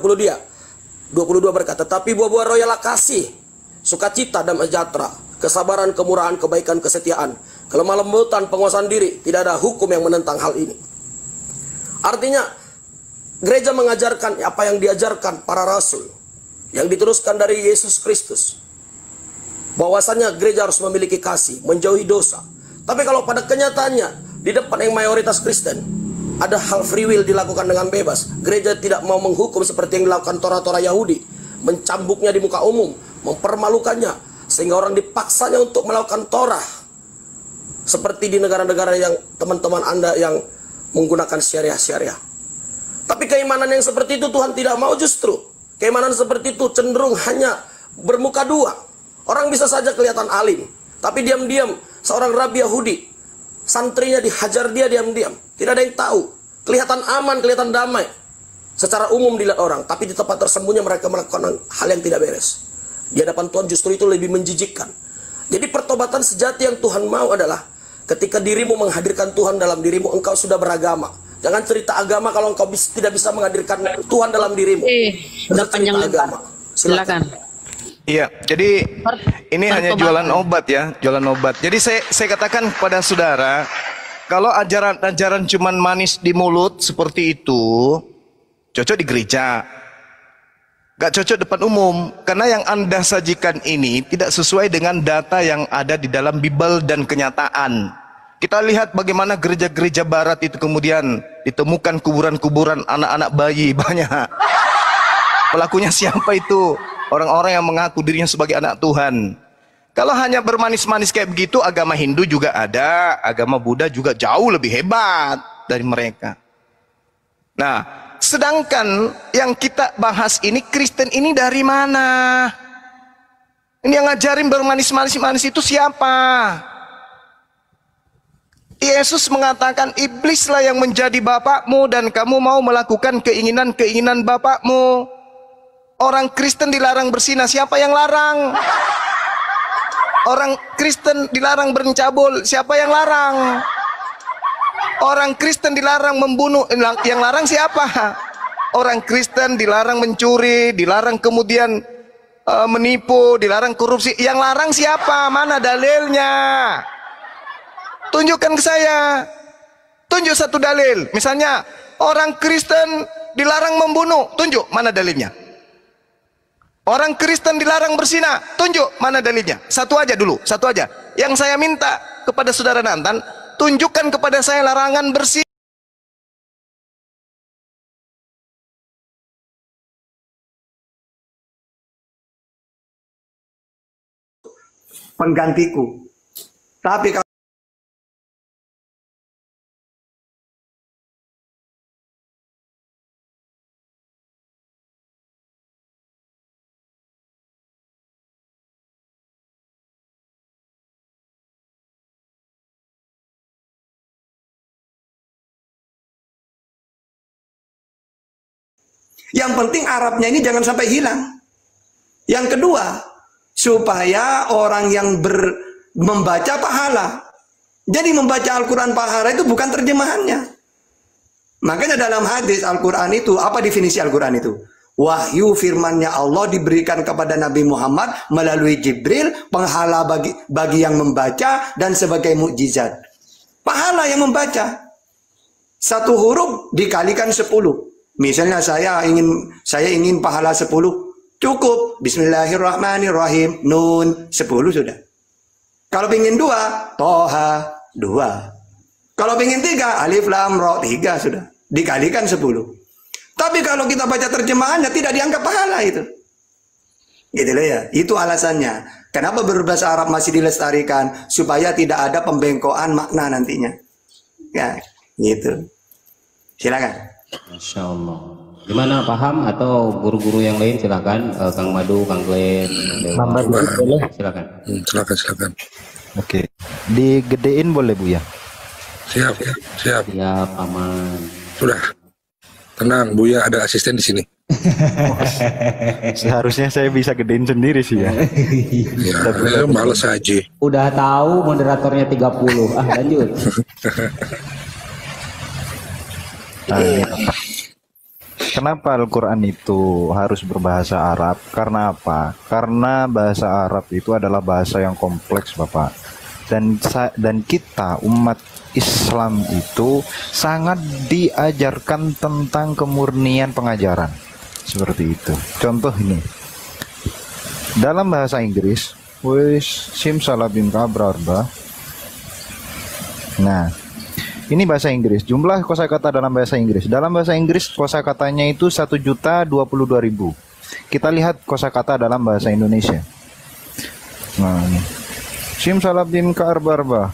22 berkata, tapi buah-buah roh ialah kasih, sukacita, damai sejahtera, kesabaran, kemurahan, kebaikan, kesetiaan, kelemah lembutan, penguasaan diri. Tidak ada hukum yang menentang hal ini. Artinya gereja mengajarkan apa yang diajarkan para rasul, yang diteruskan dari Yesus Kristus, bahwasanya gereja harus memiliki kasih, menjauhi dosa. Tapi kalau pada kenyataannya di depan yang mayoritas Kristen ada hal free will dilakukan dengan bebas, gereja tidak mau menghukum seperti yang dilakukan Torah-Torah Yahudi, mencambuknya di muka umum, mempermalukannya, sehingga orang dipaksanya untuk melakukan Torah. Seperti di negara-negara yang teman-teman Anda yang menggunakan syariah. Tapi keimanan yang seperti itu Tuhan tidak mau justru. Keimanan seperti itu cenderung hanya bermuka dua. Orang bisa saja kelihatan alim, tapi diam-diam seorang rabi Yahudi, santrinya dihajar dia diam-diam. Tidak ada yang tahu. Kelihatan aman, kelihatan damai. Secara umum dilihat orang, tapi di tempat tersembunyi mereka melakukan hal yang tidak beres. Di hadapan Tuhan justru itu lebih menjijikkan. Jadi pertobatan sejati yang Tuhan mau adalah ketika dirimu menghadirkan Tuhan dalam dirimu, engkau sudah beragama. Jangan cerita agama kalau engkau tidak bisa menghadirkan Tuhan dalam dirimu. Udah panjang lebar. Silakan. Iya, jadi ini hanya jualan obat ya, jualan obat. Jadi saya katakan kepada saudara, kalau ajaran-ajaran cuman manis di mulut seperti itu, cocok di gereja. Gak cocok depan umum, karena yang Anda sajikan ini tidak sesuai dengan data yang ada di dalam Bible dan kenyataan. Kita lihat bagaimana gereja-gereja barat itu kemudian ditemukan kuburan-kuburan anak-anak bayi banyak. Pelakunya siapa itu? Orang-orang yang mengaku dirinya sebagai anak Tuhan. Kalau hanya bermanis-manis kayak begitu, agama Hindu juga ada, agama Buddha juga jauh lebih hebat dari mereka. Nah, sedangkan yang kita bahas ini, Kristen ini dari mana? Ini yang ngajarin bermanis-manis itu siapa? Yesus mengatakan, iblislah yang menjadi bapakmu dan kamu mau melakukan keinginan-keinginan bapakmu. Orang Kristen dilarang berzina, siapa yang larang? Orang Kristen dilarang berencabul, siapa yang larang? Orang Kristen dilarang membunuh, yang larang siapa? Orang Kristen dilarang mencuri, dilarang kemudian menipu, dilarang korupsi, yang larang siapa? Mana dalilnya? Tunjukkan ke saya. Tunjuk satu dalil. Misalnya orang Kristen dilarang membunuh, tunjuk mana dalilnya? Orang Kristen dilarang berzina, tunjuk mana dalilnya? Satu aja dulu, satu aja. Yang saya minta kepada saudara Nantan, tunjukkan kepada saya larangan berzina. Penggantiku. Tapi kalau yang penting Arabnya ini jangan sampai hilang. Yang kedua, supaya orang yang membaca pahala. Jadi membaca Al-Quran pahala itu bukan terjemahannya. Makanya dalam hadis Al-Quran itu, apa definisi Al-Quran itu? Wahyu firmannya Allah diberikan kepada Nabi Muhammad melalui Jibril, pahala bagi yang membaca dan sebagai mukjizat. Pahala yang membaca. Satu huruf dikalikan 10. Misalnya saya ingin pahala 10. Cukup. Bismillahirrahmanirrahim. Nun 10 sudah. Kalau ingin 2, Toha 2. Kalau ingin 3, Alif Lam Ra 3 sudah. Dikalikan 10. Tapi kalau kita baca terjemahannya tidak dianggap pahala itu. Gitu loh ya. Itu alasannya. Kenapa berbahasa Arab masih dilestarikan? Supaya tidak ada pembengkokan makna nantinya. Ya, gitu. Silakan. Masya Allah. Gimana, paham atau guru-guru yang lain silakan. Kang Madu, Kang Glenn, Dewa. Boleh. Silakan. Silakan. Oke. Digedein boleh Bu ya? Siap. Siap, aman. Sudah. Tenang, Buya ada asisten di sini. Seharusnya saya bisa gedein sendiri sih ya. Ya, males aja. Udah tahu moderatornya 30. Lanjut. Kenapa Al-Quran itu harus berbahasa Arab? Karena apa? Karena bahasa Arab itu adalah bahasa yang kompleks, Bapak. Dan kita umat Islam itu sangat diajarkan tentang kemurnian pengajaran. Seperti itu. Contoh ini. Dalam bahasa Inggris, simsalabim kabrarba. Nah, ini bahasa Inggris. Jumlah kosakata dalam bahasa Inggris. Dalam bahasa Inggris kosakatanya itu 1.022.000. Kita lihat kosakata dalam bahasa Indonesia. Nah, ini. Simsalabim kaarbarba.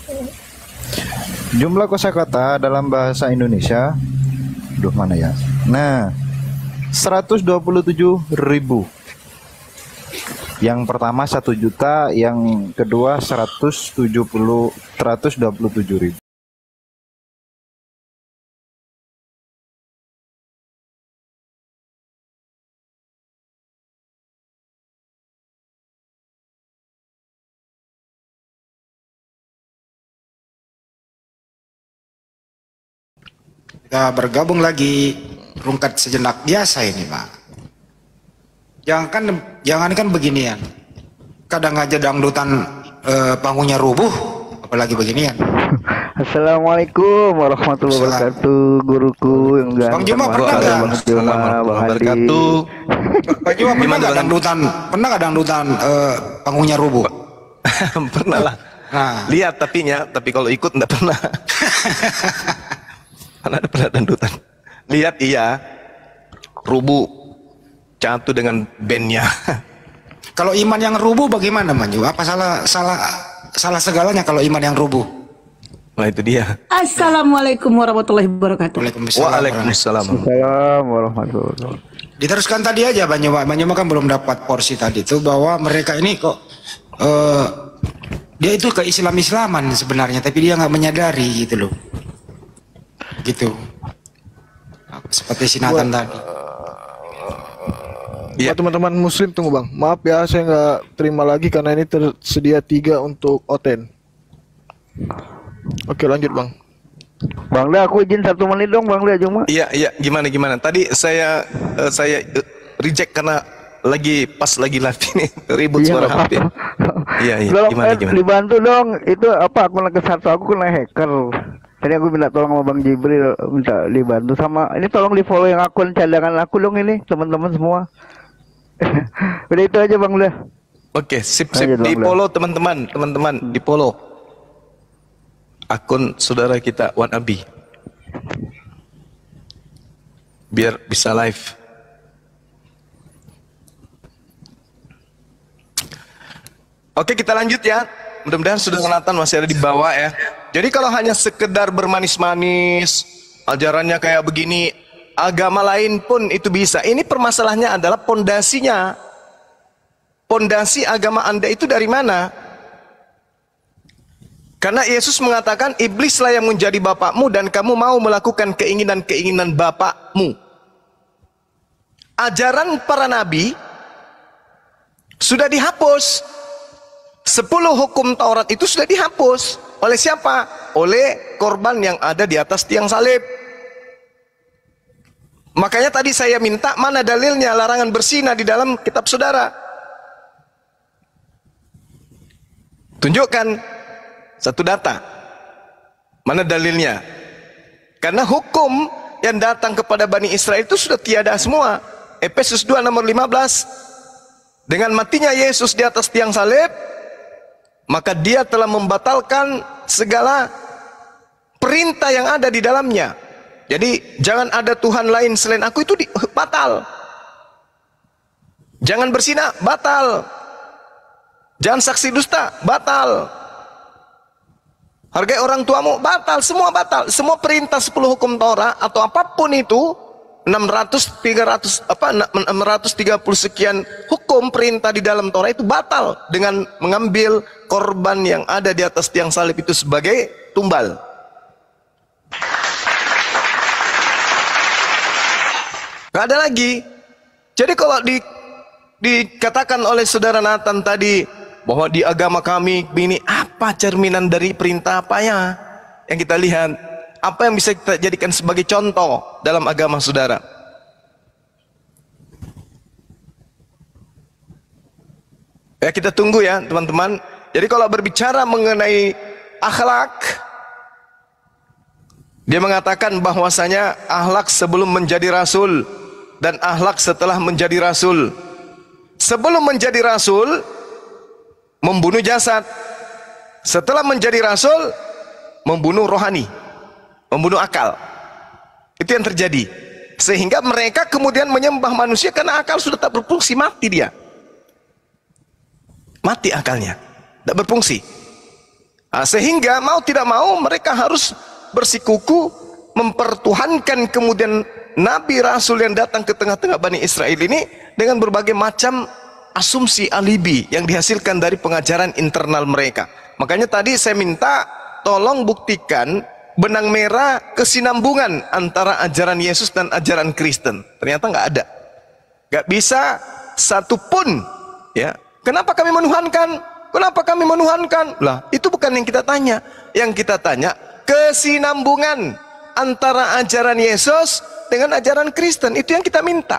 Jumlah kosakata dalam bahasa Indonesia. Mana ya? Nah, 127.000. Yang pertama 1 juta, yang kedua 127.000. Kita bergabung lagi, rungkat sejenak biasa ini, Pak. Jangankan beginian. Kadang aja dangdutan panggungnya rubuh, apalagi beginian. Assalamualaikum warahmatullahi wabarakatuh, guruku yang Bang Juma pernah nggak? Bang Juma pernah nggak dangdutan panggungnya rubuh? Pernah lah. Nah. Lihat tapi kalau ikut enggak pernah. Pernah dangdutan. Lihat iya. Rubuh. Catu dengan bandnya. Kalau iman yang rubuh bagaimana, Manju? Apa salah segalanya kalau iman yang rubuh? Nah itu dia. Assalamualaikum warahmatullahi wabarakatuh. Waalaikumsalam. Warahmatullahi wabarakatuh. Diteruskan tadi aja, Bang Juma kan belum dapat porsi tadi itu bahwa mereka ini kok dia itu ke Islam-Islaman sebenarnya, tapi dia nggak menyadari gitu loh. Gitu. Seperti si Nathan tadi. Ya. Teman-teman muslim tunggu bang, maaf ya saya nggak terima lagi karena ini tersedia 3 untuk Oten. Oke lanjut bang. Bang Le, aku izin 1 menit dong Bang Le cuma. Iya gimana. Tadi saya reject karena lagi live ini ribut suara HP. Iya gimana. Dibantu dong, itu apa akun ke 1 aku kena hacker. Tadi aku minta tolong sama Bang Jibril, minta dibantu sama ini, tolong di follow yang akun cadangan aku dong ini teman-teman semua. Udah itu aja Bang Le. Oke, sip di follow teman-teman di follow akun saudara kita Wan Abi biar bisa live. Oke, kita lanjut ya. Mudah-mudahan saudara Nathan masih ada di bawah ya. Jadi kalau hanya sekedar bermanis-manis, ajarannya kayak begini, agama lain pun itu bisa. Ini permasalahannya adalah pondasinya. Pondasi agama Anda itu dari mana? Karena Yesus mengatakan, iblislah yang menjadi bapakmu dan kamu mau melakukan keinginan-keinginan bapakmu. Ajaran para nabi sudah dihapus. 10 hukum Taurat itu sudah dihapus. Oleh siapa? Oleh korban yang ada di atas tiang salib. Makanya tadi saya minta mana dalilnya larangan berzina di dalam kitab saudara. Tunjukkan satu data. Mana dalilnya? Karena hukum yang datang kepada Bani Israel itu sudah tiada semua. Efesus 2 nomor 15. Dengan matinya Yesus di atas tiang salib, maka dia telah membatalkan segala perintah yang ada di dalamnya. Jadi jangan ada Tuhan lain selain aku, itu batal. Jangan berzina, batal. Jangan saksi dusta, batal. Hargai orang tuamu, batal. Semua batal. Semua perintah 10 hukum Taurat atau apapun itu, 630 sekian hukum perintah di dalam Taurat itu batal dengan mengambil korban yang ada di atas tiang salib itu sebagai tumbal. Gak ada lagi. Jadi kalau dikatakan oleh saudara Nathan tadi bahwa di agama kami ini apa cerminan dari perintah apa ya yang kita lihat? Apa yang bisa kita jadikan sebagai contoh dalam agama saudara? Ya kita tunggu ya teman-teman. Jadi kalau berbicara mengenai akhlak, dia mengatakan bahwasanya akhlak sebelum menjadi rasul dan akhlak setelah menjadi rasul. Sebelum menjadi rasul, membunuh jasad. Setelah menjadi rasul, membunuh rohani, membunuh akal. Itu yang terjadi. Sehingga mereka kemudian menyembah manusia karena akal sudah tak berfungsi, mati dia. Mati akalnya, tak berfungsi. Sehingga mau tidak mau mereka harus bersikuku mempertuhankan kemudian Nabi Rasul yang datang ke tengah-tengah Bani Israel ini dengan berbagai macam asumsi alibi yang dihasilkan dari pengajaran internal mereka. Makanya tadi saya minta tolong buktikan benang merah kesinambungan antara ajaran Yesus dan ajaran Kristen. Ternyata nggak ada, nggak bisa satupun. Ya, kenapa kami menuhankan? Kenapa kami menuhankan? Lah, itu bukan yang kita tanya. Yang kita tanya kesinambungan antara ajaran Yesus dengan ajaran Kristen. Itu yang kita minta.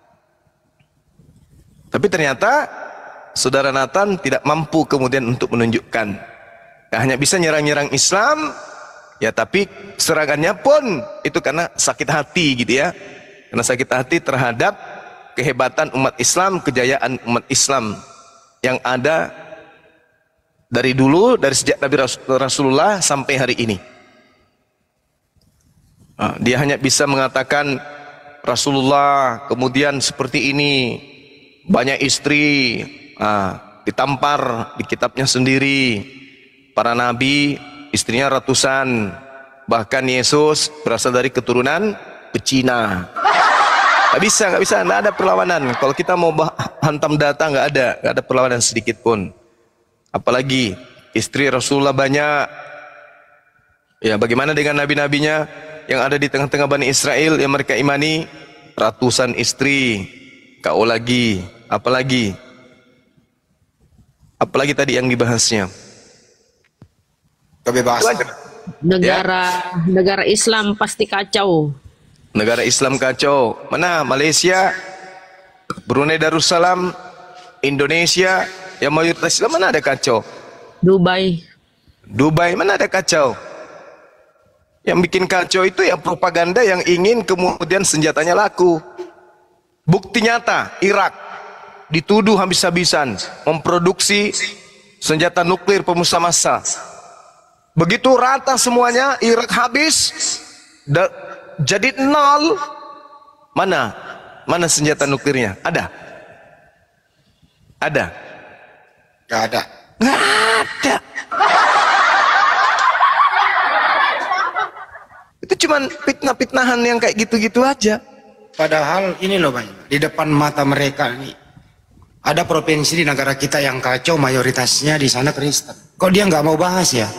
Tapi ternyata saudara Nathan tidak mampu kemudian untuk menunjukkan. Hanya bisa nyerang-nyerang Islam, ya tapi serangannya pun itu karena sakit hati gitu ya. Karena sakit hati terhadap kehebatan umat Islam, kejayaan umat Islam yang ada dari dulu, dari sejak Nabi Rasulullah sampai hari ini. Dia hanya bisa mengatakan Rasulullah kemudian seperti ini, banyak istri, ditampar di kitabnya sendiri. Para nabi istrinya ratusan, bahkan Yesus berasal dari keturunan pecina. Nggak bisa, nggak ada perlawanan. Kalau kita mau hantam data, nggak ada perlawanan sedikit pun. Apalagi istri Rasulullah banyak. Ya, bagaimana dengan nabi-nabinya yang ada di tengah-tengah Bani Israel yang mereka imani? Ratusan istri. Kau lagi, apalagi tadi yang dibahasnya? Kebebasan. Negara Islam pasti kacau. Negara Islam kacau. Mana? Malaysia, Brunei Darussalam, Indonesia yang mayoritas Islam, mana ada kacau? Dubai mana ada kacau? Yang bikin kacau itu ya propaganda yang ingin kemudian senjatanya laku. Bukti nyata, Irak dituduh habis-habisan memproduksi senjata nuklir pemusnah massal. Begitu rata semuanya, Irak habis, jadi nol. Mana senjata nuklirnya? Ada? Gak ada. Itu cuman fitnah-fitnahan yang kayak gitu-gitu aja. Padahal ini loh Bang, di depan mata mereka nih ada provinsi di negara kita yang kacau, mayoritasnya di sana Kristen. Kok dia nggak mau bahas ya?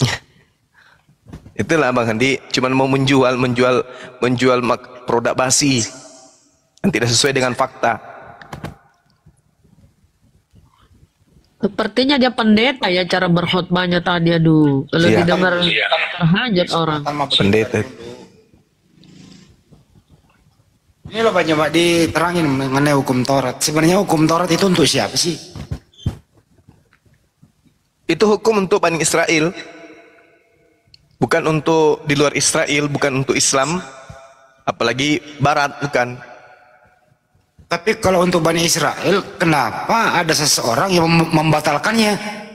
Itulah Bang Handi, cuman mau menjual produk basi yang tidak sesuai dengan fakta. Sepertinya dia pendeta ya, cara berkhutbahnya tadi. Aduh, kalau didengar terhajat orang. Pendeta. Ini loh Pak, coba diterangin mengenai hukum Taurat. Sebenarnya hukum Taurat itu untuk siapa sih? Itu hukum untuk Bani Israel, bukan untuk di luar Israel, bukan untuk Islam, apalagi Barat, bukan. Tapi kalau untuk Bani Israel, kenapa ada seseorang yang membatalkannya?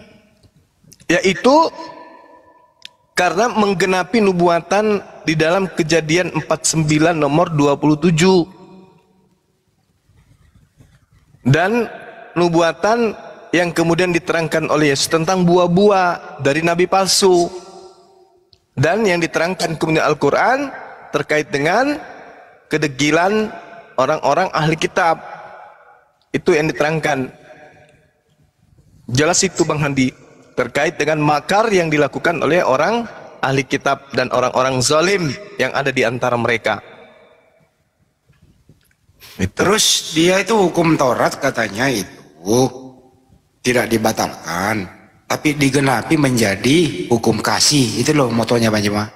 Yaitu karena menggenapi nubuatan di dalam Kejadian 49 nomor 27. Dan nubuatan yang kemudian diterangkan oleh Yesus tentang buah-buah dari nabi palsu. Dan yang diterangkan kemudian Al-Quran terkait dengan kedegilan orang-orang ahli kitab. Itu yang diterangkan. Jelas itu Bang Handi, terkait dengan makar yang dilakukan oleh orang ahli kitab dan orang-orang zalim yang ada di antara mereka. Terus dia itu hukum Taurat katanya itu tidak dibatalkan, tapi digenapi menjadi hukum kasih. Itu loh motonya Bang Jemaah.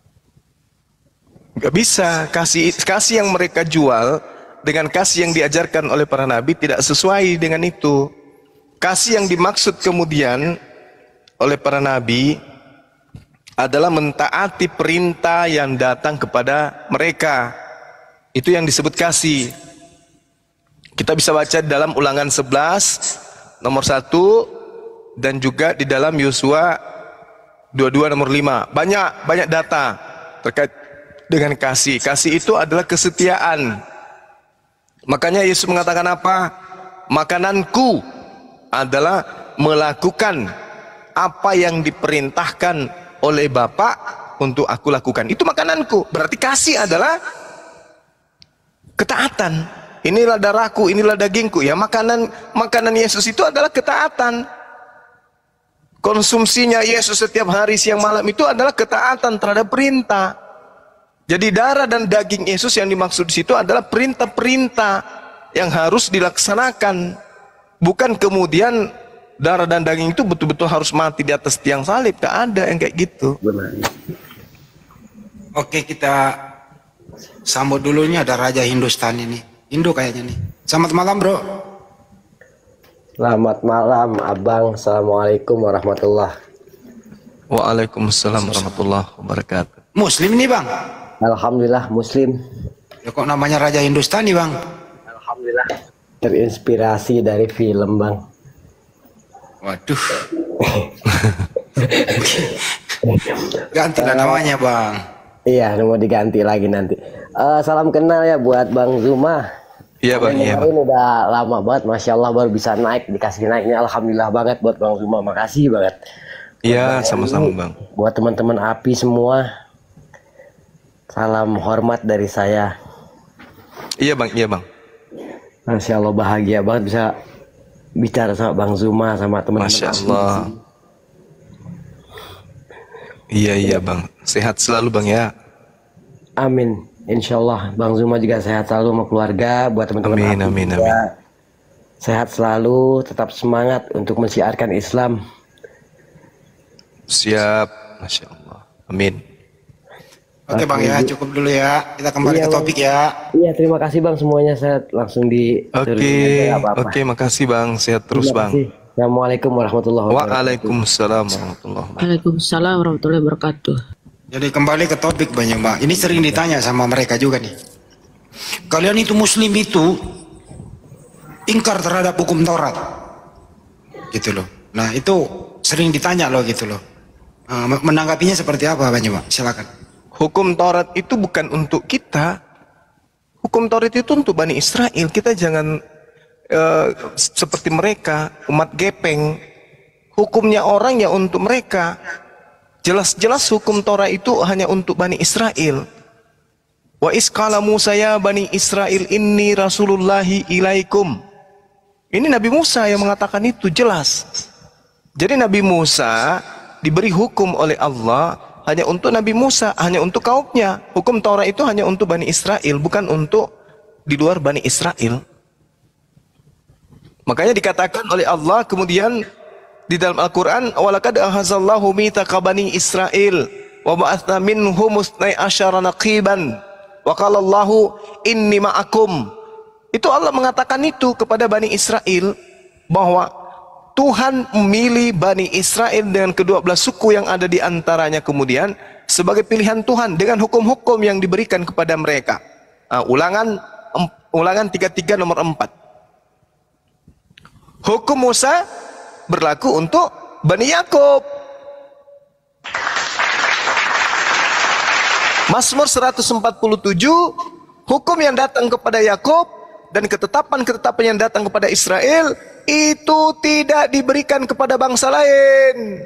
Gak bisa, kasih yang mereka jual dengan kasih yang diajarkan oleh para nabi tidak sesuai dengan itu. Kasih yang dimaksud kemudian oleh para nabi adalah mentaati perintah yang datang kepada mereka. Itu yang disebut kasih. Kita bisa baca dalam Ulangan 11 nomor 1 dan juga di dalam Yosua 22 nomor 5. Banyak data terkait dengan kasih. Kasih itu adalah kesetiaan. Makanya Yesus mengatakan apa? Makananku adalah melakukan apa yang diperintahkan oleh Bapa untuk aku lakukan. Itu makananku. Berarti kasih adalah ketaatan. Inilah darahku, inilah dagingku. Ya, makanan Yesus itu adalah ketaatan. Konsumsinya Yesus setiap hari siang malam itu adalah ketaatan terhadap perintah. Jadi darah dan daging Yesus yang dimaksud di situ adalah perintah-perintah yang harus dilaksanakan. Bukan kemudian darah dan daging itu betul-betul harus mati di atas tiang salib. Gak ada yang kayak gitu. Oke, kita sambut dulu, ini ada Raja Hindustan ini. Indo kayaknya nih. Selamat malam, Bro. Selamat malam, Abang. Assalamualaikum warahmatullahi. Waalaikumsalam warahmatullahi wabarakatuh. Muslim nih, Bang? Alhamdulillah Muslim. Ya, kok namanya Raja Hindustan nih, Bang? Alhamdulillah. Terinspirasi dari film, Bang. Waduh. Gantilah namanya, Bang. Iya, mau diganti lagi nanti. Salam kenal ya buat Bang Zuma. Iya, Bang. Iya, Bang. Ini udah lama banget, Masya Allah baru bisa naik, dikasih naiknya. Alhamdulillah banget buat Bang Zuma. Makasih banget. Iya, sama-sama, Bang. Buat teman-teman API semua, salam hormat dari saya. Iya, Bang. Iya, Bang. Masya Allah bahagia banget bisa bicara sama Bang Zuma, sama teman-teman. Masya Allah. Iya, Bang. Sehat selalu, Bang, ya. Amin. Insya Allah Bang Zuma juga sehat selalu sama keluarga. Buat teman-teman amin. sehat selalu, tetap semangat untuk mensiarkan Islam. Siap. Masya Allah. Amin. Oke, Bang, ya, cukup dulu ya. Kita kembali ke topik ya. Iya, terima kasih Bang, semuanya saya langsung di. Oke, makasih Bang. Sehat terus, Bang. Assalamualaikum warahmatullahi wabarakatuh. Waalaikumsalam warahmatullahi wabarakatuh. Waalaikumsalam warahmatullahi wabarakatuh. Jadi kembali ke topik, Bang. Ini sering ditanya sama mereka juga nih. Kalian itu Muslim itu ingkar terhadap hukum Taurat, gitu loh. Nah, itu sering ditanya loh, gitu loh. Menanggapinya seperti apa, Bang? Silakan. Hukum Taurat itu bukan untuk kita. Hukum Taurat itu untuk Bani Israel. Kita jangan seperti mereka, umat gepeng. Hukumnya orang ya untuk mereka. Jelas-jelas hukum Taurat itu hanya untuk Bani Israel. Wa isqala Musa ya Bani Israel inni rasulullahi ilaikum. Ini Nabi Musa yang mengatakan itu, jelas. Jadi Nabi Musa diberi hukum oleh Allah hanya untuk Nabi Musa, hanya untuk kaumnya. Hukum Taurat itu hanya untuk Bani Israel, bukan untuk di luar Bani Israel. Makanya dikatakan oleh Allah kemudian di dalam Al-Quran, walaqad ahazallahu mitsaqa Bani Israel wa ba'atha minhum 12 naqiban wa qala Allahu inni ma'akum. Itu Allah mengatakan itu kepada Bani Israel, bahwa Tuhan memilih Bani Israel dengan ke-12 suku yang ada di antaranya kemudian sebagai pilihan Tuhan dengan hukum-hukum yang diberikan kepada mereka. Ulangan 33 nomor 4. Hukum Musa berlaku untuk Bani Yakub. Mazmur 147, hukum yang datang kepada Yakub dan ketetapan-ketetapan yang datang kepada Israel itu tidak diberikan kepada bangsa lain.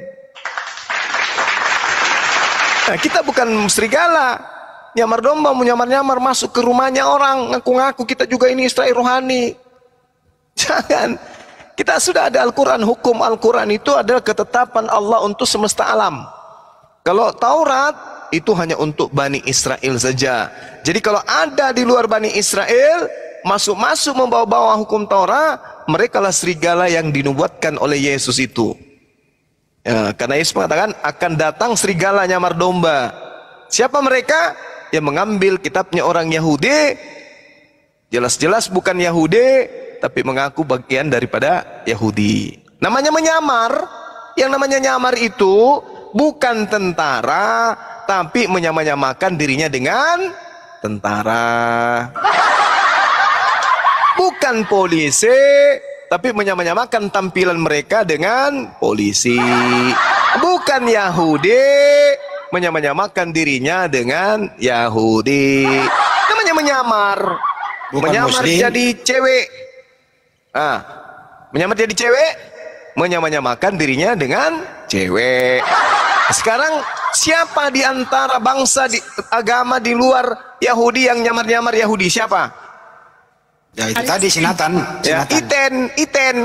Nah, kita bukan serigala nyamar domba, menyamar-nyamar masuk ke rumahnya orang, ngaku-ngaku kita juga ini Israel rohani. Jangan. Kita sudah ada Al-Quran. Hukum Al-Quran itu adalah ketetapan Allah untuk semesta alam. Kalau Taurat itu hanya untuk Bani Israel saja. Jadi kalau ada di luar Bani Israel masuk-masuk membawa-bawa hukum Taurat, mereka lah serigala yang dinubuatkan oleh Yesus itu. Ya, karena Yesus mengatakan akan datang serigala nyamar domba. Siapa mereka? Yang mengambil kitabnya orang Yahudi, jelas-jelas bukan Yahudi, tapi mengaku bagian daripada Yahudi. Namanya menyamar. Yang namanya nyamar itu bukan tentara, tapi menyamar-nyamakan dirinya dengan tentara. Bukan polisi, tapi menyamar-nyamakan tampilan mereka dengan polisi. Bukan Yahudi, menyamar-nyamakan dirinya dengan Yahudi. Namanya menyamar. Bukan menyamar Muslim. jadi cewek. Menyamar jadi cewek, menyamar-nyamakan dirinya dengan cewek. Sekarang siapa di antara bangsa di agama di luar Yahudi yang nyamar-nyamar Yahudi? Siapa? Ya itu tadi si Nathan. Ya, Iten. Iten.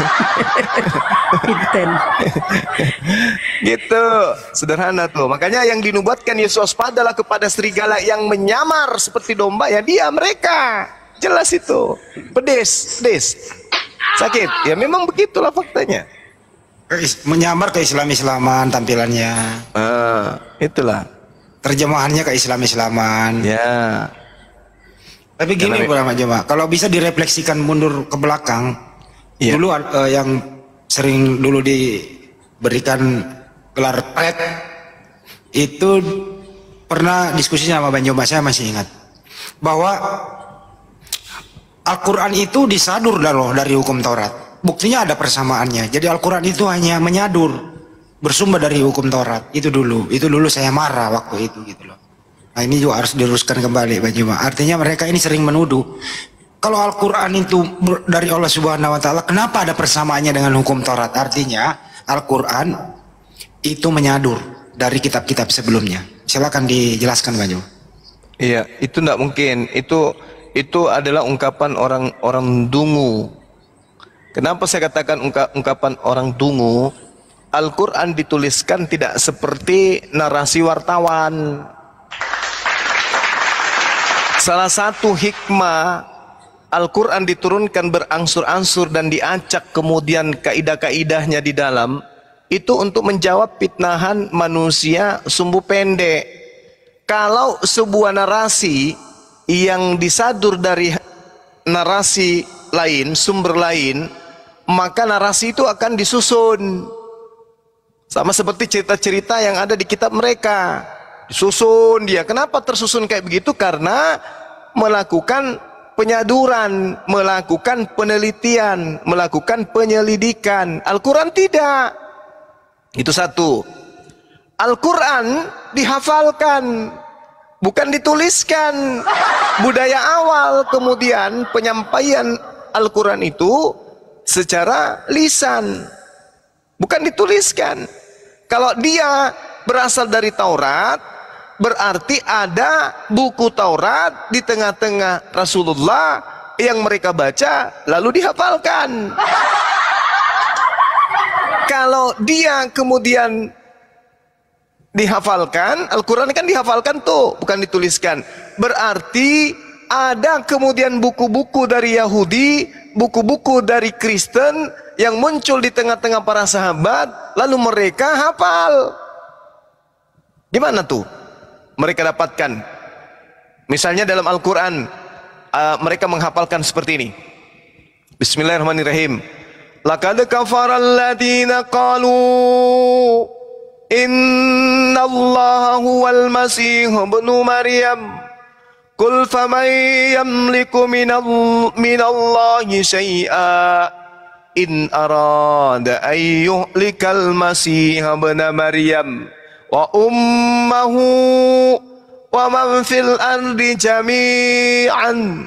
Gitu, sederhana tuh. Makanya yang dinubuatkan Yesus adalah kepada serigala yang menyamar seperti domba, ya dia mereka. Jelas itu. Pedes. Sakit. Ya memang begitulah faktanya. Menyamar ke Islam-Islaman tampilannya. Itulah. terjemahannya ke Islam-Islaman. Ya. Tapi gini Bang Joma, kalau bisa direfleksikan mundur ke belakang, dulu yang sering dulu diberikan gelar pret itu pernah diskusi sama Bang Joma, saya masih ingat bahwa Al-Quran itu disadur dari hukum Taurat. Buktinya ada persamaannya. Jadi Al-Quran itu hanya menyadur, bersumber dari hukum Taurat. Itu dulu saya marah waktu itu gitu loh. Nah ini juga harus diluruskan kembali Bang Joma. Artinya mereka ini sering menuduh kalau Al-Quran itu dari Allah Subhanahu Wa Taala, kenapa ada persamaannya dengan hukum Taurat? Artinya Al-Quran itu menyadur dari kitab-kitab sebelumnya. Silakan dijelaskan Bang Joma. Iya, itu tidak mungkin. Itu adalah ungkapan orang dungu. Kenapa saya katakan ungkapan orang dungu? Al-Quran dituliskan tidak seperti narasi wartawan. Salah satu hikmah Al-Quran diturunkan berangsur-angsur dan diacak kemudian kaidah-kaidahnya di dalam, itu untuk menjawab fitnahan manusia sumbu pendek. Kalau sebuah narasi yang disadur dari narasi lain, sumber lain, maka narasi itu akan disusun. Sama seperti cerita-cerita yang ada di kitab mereka. Disusun dia. Kenapa tersusun kayak begitu? Karena melakukan penyaduran, melakukan penelitian, melakukan penyelidikan. Al-Quran tidak. Itu satu. Al-Quran dihafalkan, bukan dituliskan. Budaya awal kemudian penyampaian Al-Quran itu secara lisan, bukan dituliskan. Kalau dia berasal dari Taurat, berarti ada buku Taurat di tengah-tengah Rasulullah yang mereka baca lalu dihafalkan. Kalau dia kemudian dihafalkan, Al-Quran kan dihafalkan tuh, bukan dituliskan. Berarti ada kemudian buku-buku dari Yahudi, buku-buku dari Kristen yang muncul di tengah-tengah para sahabat, lalu mereka hafal. Gimana tuh mereka dapatkan? Misalnya dalam Al-Quran mereka menghafalkan seperti ini. Bismillahirrahmanirrahim. Laqad kafara alladziina qalu innallaha huwal masih ibnu maryam. Qul faman yamliku minallahi syai'a in arada an yuhlikal masih ibnu maryam wa ummuhu wa man fil ardi jami'an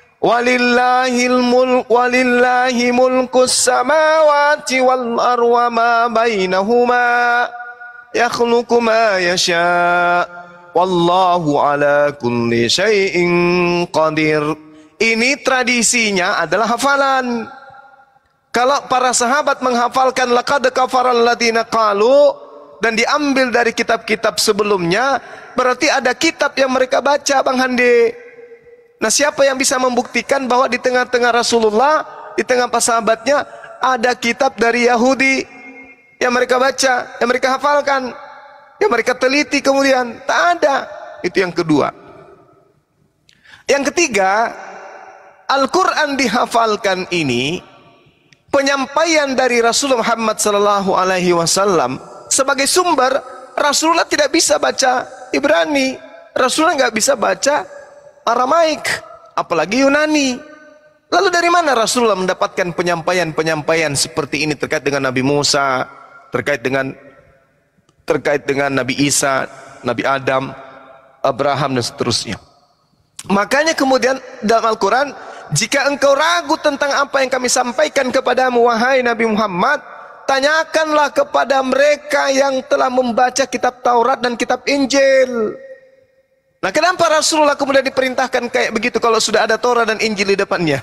walillahi mulkus samawati wal ardi wa ma bainahuma yakhluqu ma yasha wallahu ala kulli syai'in qadir. Ini tradisinya adalah hafalan. Kalau para sahabat menghafalkan laqad kafaral ladzina qalu dan diambil dari kitab-kitab sebelumnya, berarti ada kitab yang mereka baca, Bang Hande. Nah, siapa yang bisa membuktikan bahwa di tengah-tengah Rasulullah, di tengah para sahabatnya ada kitab dari Yahudi yang mereka baca, yang mereka hafalkan, yang mereka teliti kemudian? Tak ada. Itu yang kedua. Yang ketiga, Al-Quran dihafalkan ini penyampaian dari Rasulullah Muhammad SAW sebagai sumber. Rasulullah tidak bisa baca Ibrani, Rasulullah nggak bisa baca Aramaik, apalagi Yunani. Lalu dari mana Rasulullah mendapatkan penyampaian seperti ini terkait dengan Nabi Musa, terkait dengan Nabi Isa, Nabi Adam, Abraham dan seterusnya? Makanya kemudian dalam Al-Quran, jika engkau ragu tentang apa yang kami sampaikan kepadamu wahai Nabi Muhammad, tanyakanlah kepada mereka yang telah membaca kitab Taurat dan kitab Injil. Nah, kenapa Rasulullah kemudian diperintahkan kayak begitu kalau sudah ada Taurat dan Injil di depannya?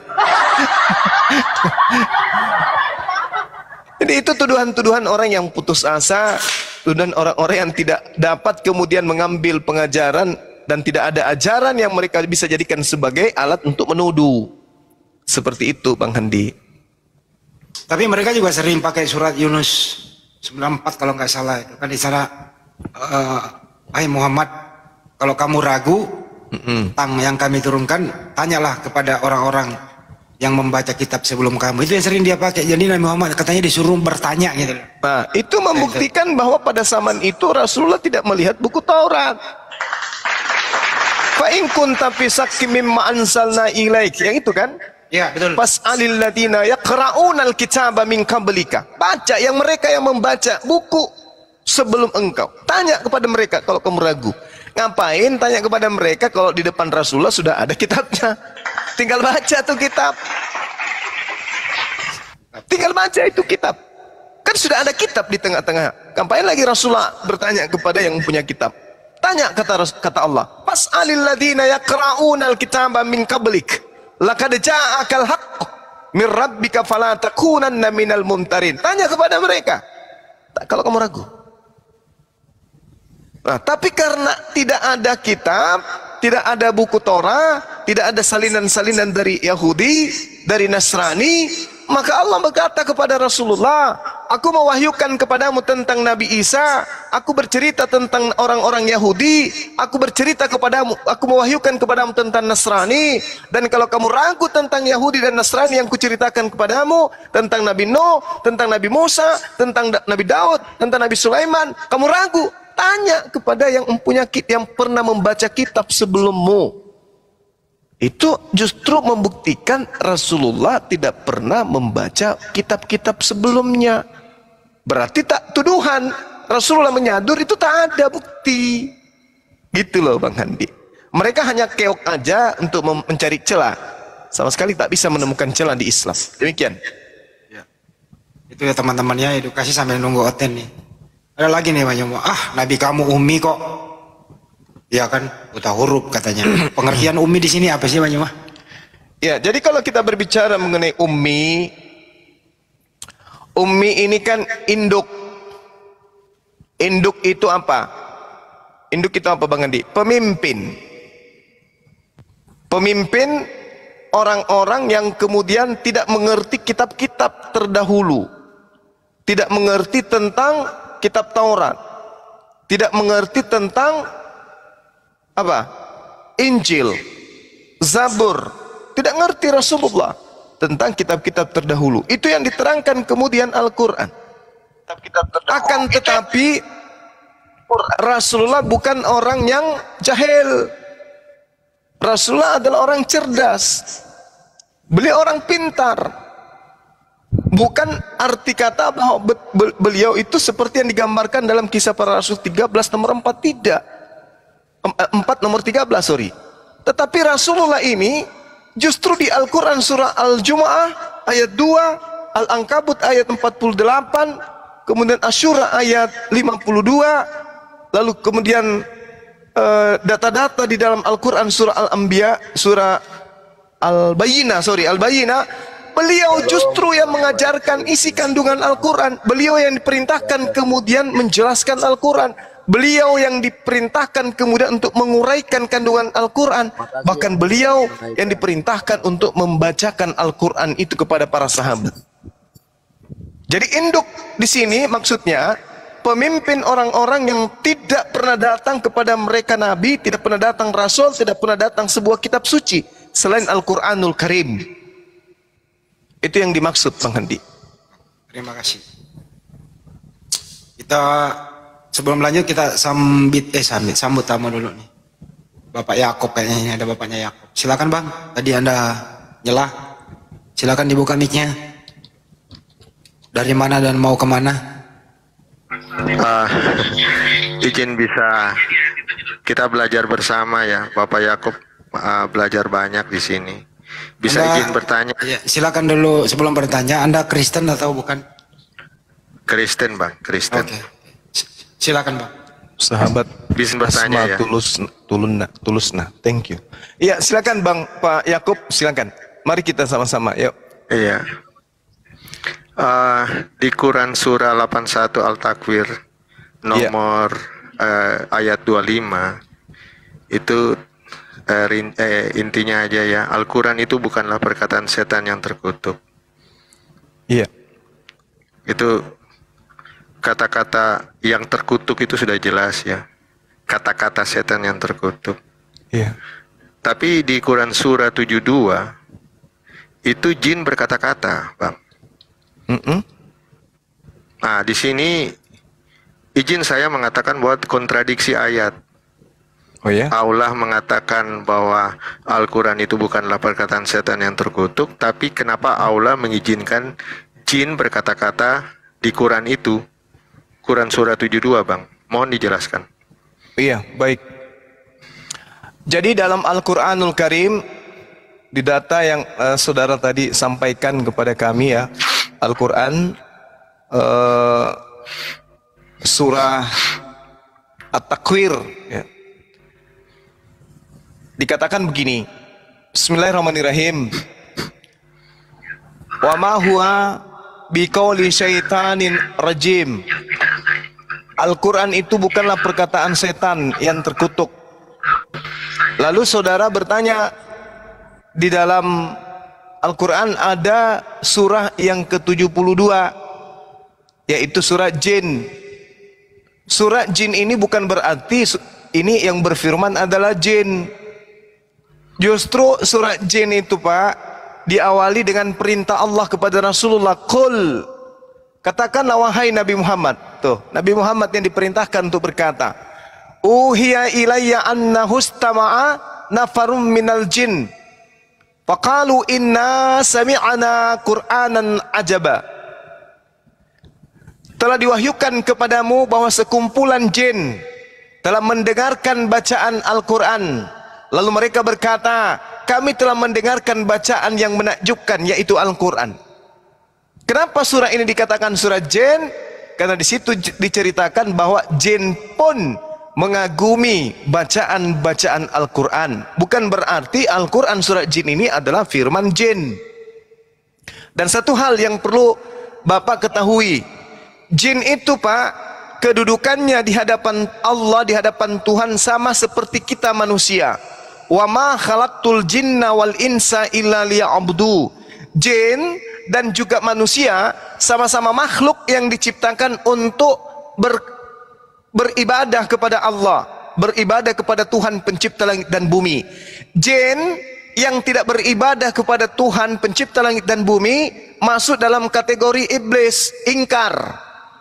Jadi itu tuduhan-tuduhan orang yang putus asa, tuduhan orang-orang yang tidak dapat kemudian mengambil pengajaran dan tidak ada ajaran yang mereka bisa jadikan sebagai alat untuk menuduh. Seperti itu, Bang Handi. Tapi mereka juga sering pakai surat Yunus 94 kalau nggak salah. Itu kan di sana, Muhammad, kalau kamu ragu tentang yang kami turunkan, tanyalah kepada orang-orang yang membaca kitab sebelum kamu. Itu yang sering dia pakai. Jadi Nabi Muhammad katanya disuruh bertanya gitu. Nah, itu membuktikan bahwa pada zaman itu Rasulullah tidak melihat buku Taurat. Fa in kunta fi sakkim mimma anzalna ilaik. Yang itu kan? Ya, betul. Fas'alil ladina yaqra'unal kitaba min qablika. Baca yang mereka yang membaca buku sebelum engkau. Tanya kepada mereka kalau kamu ragu. Ngapain tanya kepada mereka kalau di depan Rasulullah sudah ada kitabnya? Tinggal baca tuh kitab. Tinggal baca itu kitab. Kan sudah ada kitab di tengah-tengah. Ngapain lagi Rasulullah bertanya kepada yang punya kitab? Tanya kata Allah. Fas'alil ladina yaqra'unal kitaba min qablik. Laqad ja'akal haqq min rabbika fala takunanna minal mumtarin. Tanya kepada mereka kalau kamu ragu. Nah, tapi karena tidak ada kitab, tidak ada buku Torah, tidak ada salinan-salinan dari Yahudi, dari Nasrani, maka Allah berkata kepada Rasulullah, aku mewahyukan kepadamu tentang Nabi Isa, aku bercerita tentang orang-orang Yahudi, aku bercerita kepadamu, aku mewahyukan kepadamu tentang Nasrani, dan kalau kamu ragu tentang Yahudi dan Nasrani yang kuceritakan kepadamu, tentang Nabi Nuh, tentang Nabi Musa, tentang Nabi Daud, tentang Nabi Sulaiman, kamu ragu, tanya kepada yang yang pernah membaca kitab sebelummu. Itu justru membuktikan Rasulullah tidak pernah membaca kitab-kitab sebelumnya. Berarti tak tuduhan Rasulullah menyadur itu tak ada bukti. Gitu loh Bang Handi. Mereka hanya keok aja untuk mencari celah. Sama sekali tak bisa menemukan celah di Islam. Demikian. Ya. Itu ya teman-temannya edukasi sambil nunggu oten nih. Ada lagi nih Banyak. Nabi kamu ummi kok. Ya kan, buta huruf katanya. Pengertian ummi di sini apa sih Banyak? Ya, jadi kalau kita berbicara mengenai ummi ini kan induk. Induk itu apa? Induk itu apa Bang Andi? Pemimpin. Pemimpin orang-orang yang kemudian tidak mengerti kitab-kitab terdahulu. Tidak mengerti tentang kitab Taurat. Tidak mengerti tentang apa? Injil, Zabur. Tidak ngerti Rasulullah tentang kitab-kitab terdahulu. Itu yang diterangkan kemudian Al-Quran. Akan tetapi Rasulullah bukan orang yang jahil. Rasulullah adalah orang cerdas. Beliau orang pintar. Bukan arti kata bahwa beliau itu seperti yang digambarkan dalam Kisah Para Rasul 13 nomor 4, tidak. 4 nomor 13, sorry. Tetapi Rasulullah ini justru di Al-Quran surah Al-Jumu'ah ayat 2, Al-Ankabut ayat 48, kemudian Asyura ayat 52, lalu kemudian data-data di dalam Al-Quran surah Al-Anbiya, surah Al-Bayyinah, beliau justru yang mengajarkan isi kandungan Al-Quran. Beliau yang diperintahkan kemudian menjelaskan Al-Quran. Beliau yang diperintahkan kemudian untuk menguraikan kandungan Al-Quran. Bahkan beliau yang diperintahkan untuk membacakan Al-Quran itu kepada para sahabat. Jadi induk di sini maksudnya pemimpin orang-orang yang tidak pernah datang kepada mereka Nabi, tidak pernah datang Rasul, tidak pernah datang sebuah kitab suci selain Al-Quranul Karim. Itu yang dimaksud Bang Handi. Terima kasih. Kita sebelum lanjut kita sambut tamu dulu nih. Bapak Yakob kayaknya ini ada bapaknya Yakob. Silakan Bang. Tadi Anda nyela. Silakan dibuka mic-nya. Dari mana dan mau kemana? Izin bisa kita belajar bersama ya, Bapak Yakob belajar banyak di sini. Bisa Anda, izin bertanya? Ya, silakan dulu sebelum bertanya. Anda Kristen atau bukan? Kristen Bang, Kristen. Oke. Silakan Bang. Sahabat bisa bertanya ya. Tulusna. Thank you. Iya, silakan Bang Pak Yakub, silakan. Mari kita sama-sama, yuk. Iya. Di Quran surah 81 Al-Takwir nomor ayat 25 itu intinya aja ya, Al-Quran itu bukanlah perkataan setan yang terkutuk. Iya. Itu kata-kata yang terkutuk itu sudah jelas ya. kata-kata setan yang terkutuk. Iya. Tapi di Quran surah 72 itu jin berkata-kata, Bang. Nah, di sini izin saya mengatakan buat kontradiksi ayat. Oh ya? Allah mengatakan bahwa Al-Quran itu bukanlah perkataan setan yang terkutuk, tapi kenapa Allah mengizinkan jin berkata-kata di Quran itu? Quran surah 72, Bang. Mohon dijelaskan. Iya, baik. Jadi dalam Al-Quranul Karim, di data yang saudara tadi sampaikan kepada kami ya, Al-Quran surah At-Takwir ya. Dikatakan begini, Bismillahirrahmanirrahim, wa ma huwa biqauli syaitanin rajim. Al-Quran itu bukanlah perkataan setan yang terkutuk. Lalu saudara bertanya, di dalam Al-Quran ada surah yang ke-72, yaitu surah Jin. Surah Jin ini bukan berarti ini yang berfirman adalah jin. Justru surah Jin itu, Pak, diawali dengan perintah Allah kepada Rasulullah, Qul, katakanlah wahai Nabi Muhammad. Tuh, Nabi Muhammad yang diperintahkan untuk berkata, Uhiya ilayya annahu istama'a nafarum minal jin faqalu inna sami'ana Qur'anan ajaba. Telah diwahyukan kepadamu bahwa sekumpulan jin telah mendengarkan bacaan Al-Quran. Lalu mereka berkata, kami telah mendengarkan bacaan yang menakjubkan, yaitu Al-Quran. Kenapa surah ini dikatakan surah jin? Karena di situ diceritakan bahwa jin pun mengagumi bacaan-bacaan Al-Quran. Bukan berarti Al-Quran surah jin ini adalah firman jin. Dan satu hal yang perlu Bapak ketahui, jin itu, Pak, kedudukannya di hadapan Allah, di hadapan Tuhan sama seperti kita manusia. Wa ma khalaqtul jinna wal insa illa liya'budu. Jin dan juga manusia sama-sama makhluk yang diciptakan untuk beribadah kepada Allah, beribadah kepada Tuhan pencipta langit dan bumi. Jin yang tidak beribadah kepada Tuhan pencipta langit dan bumi masuk dalam kategori iblis, ingkar.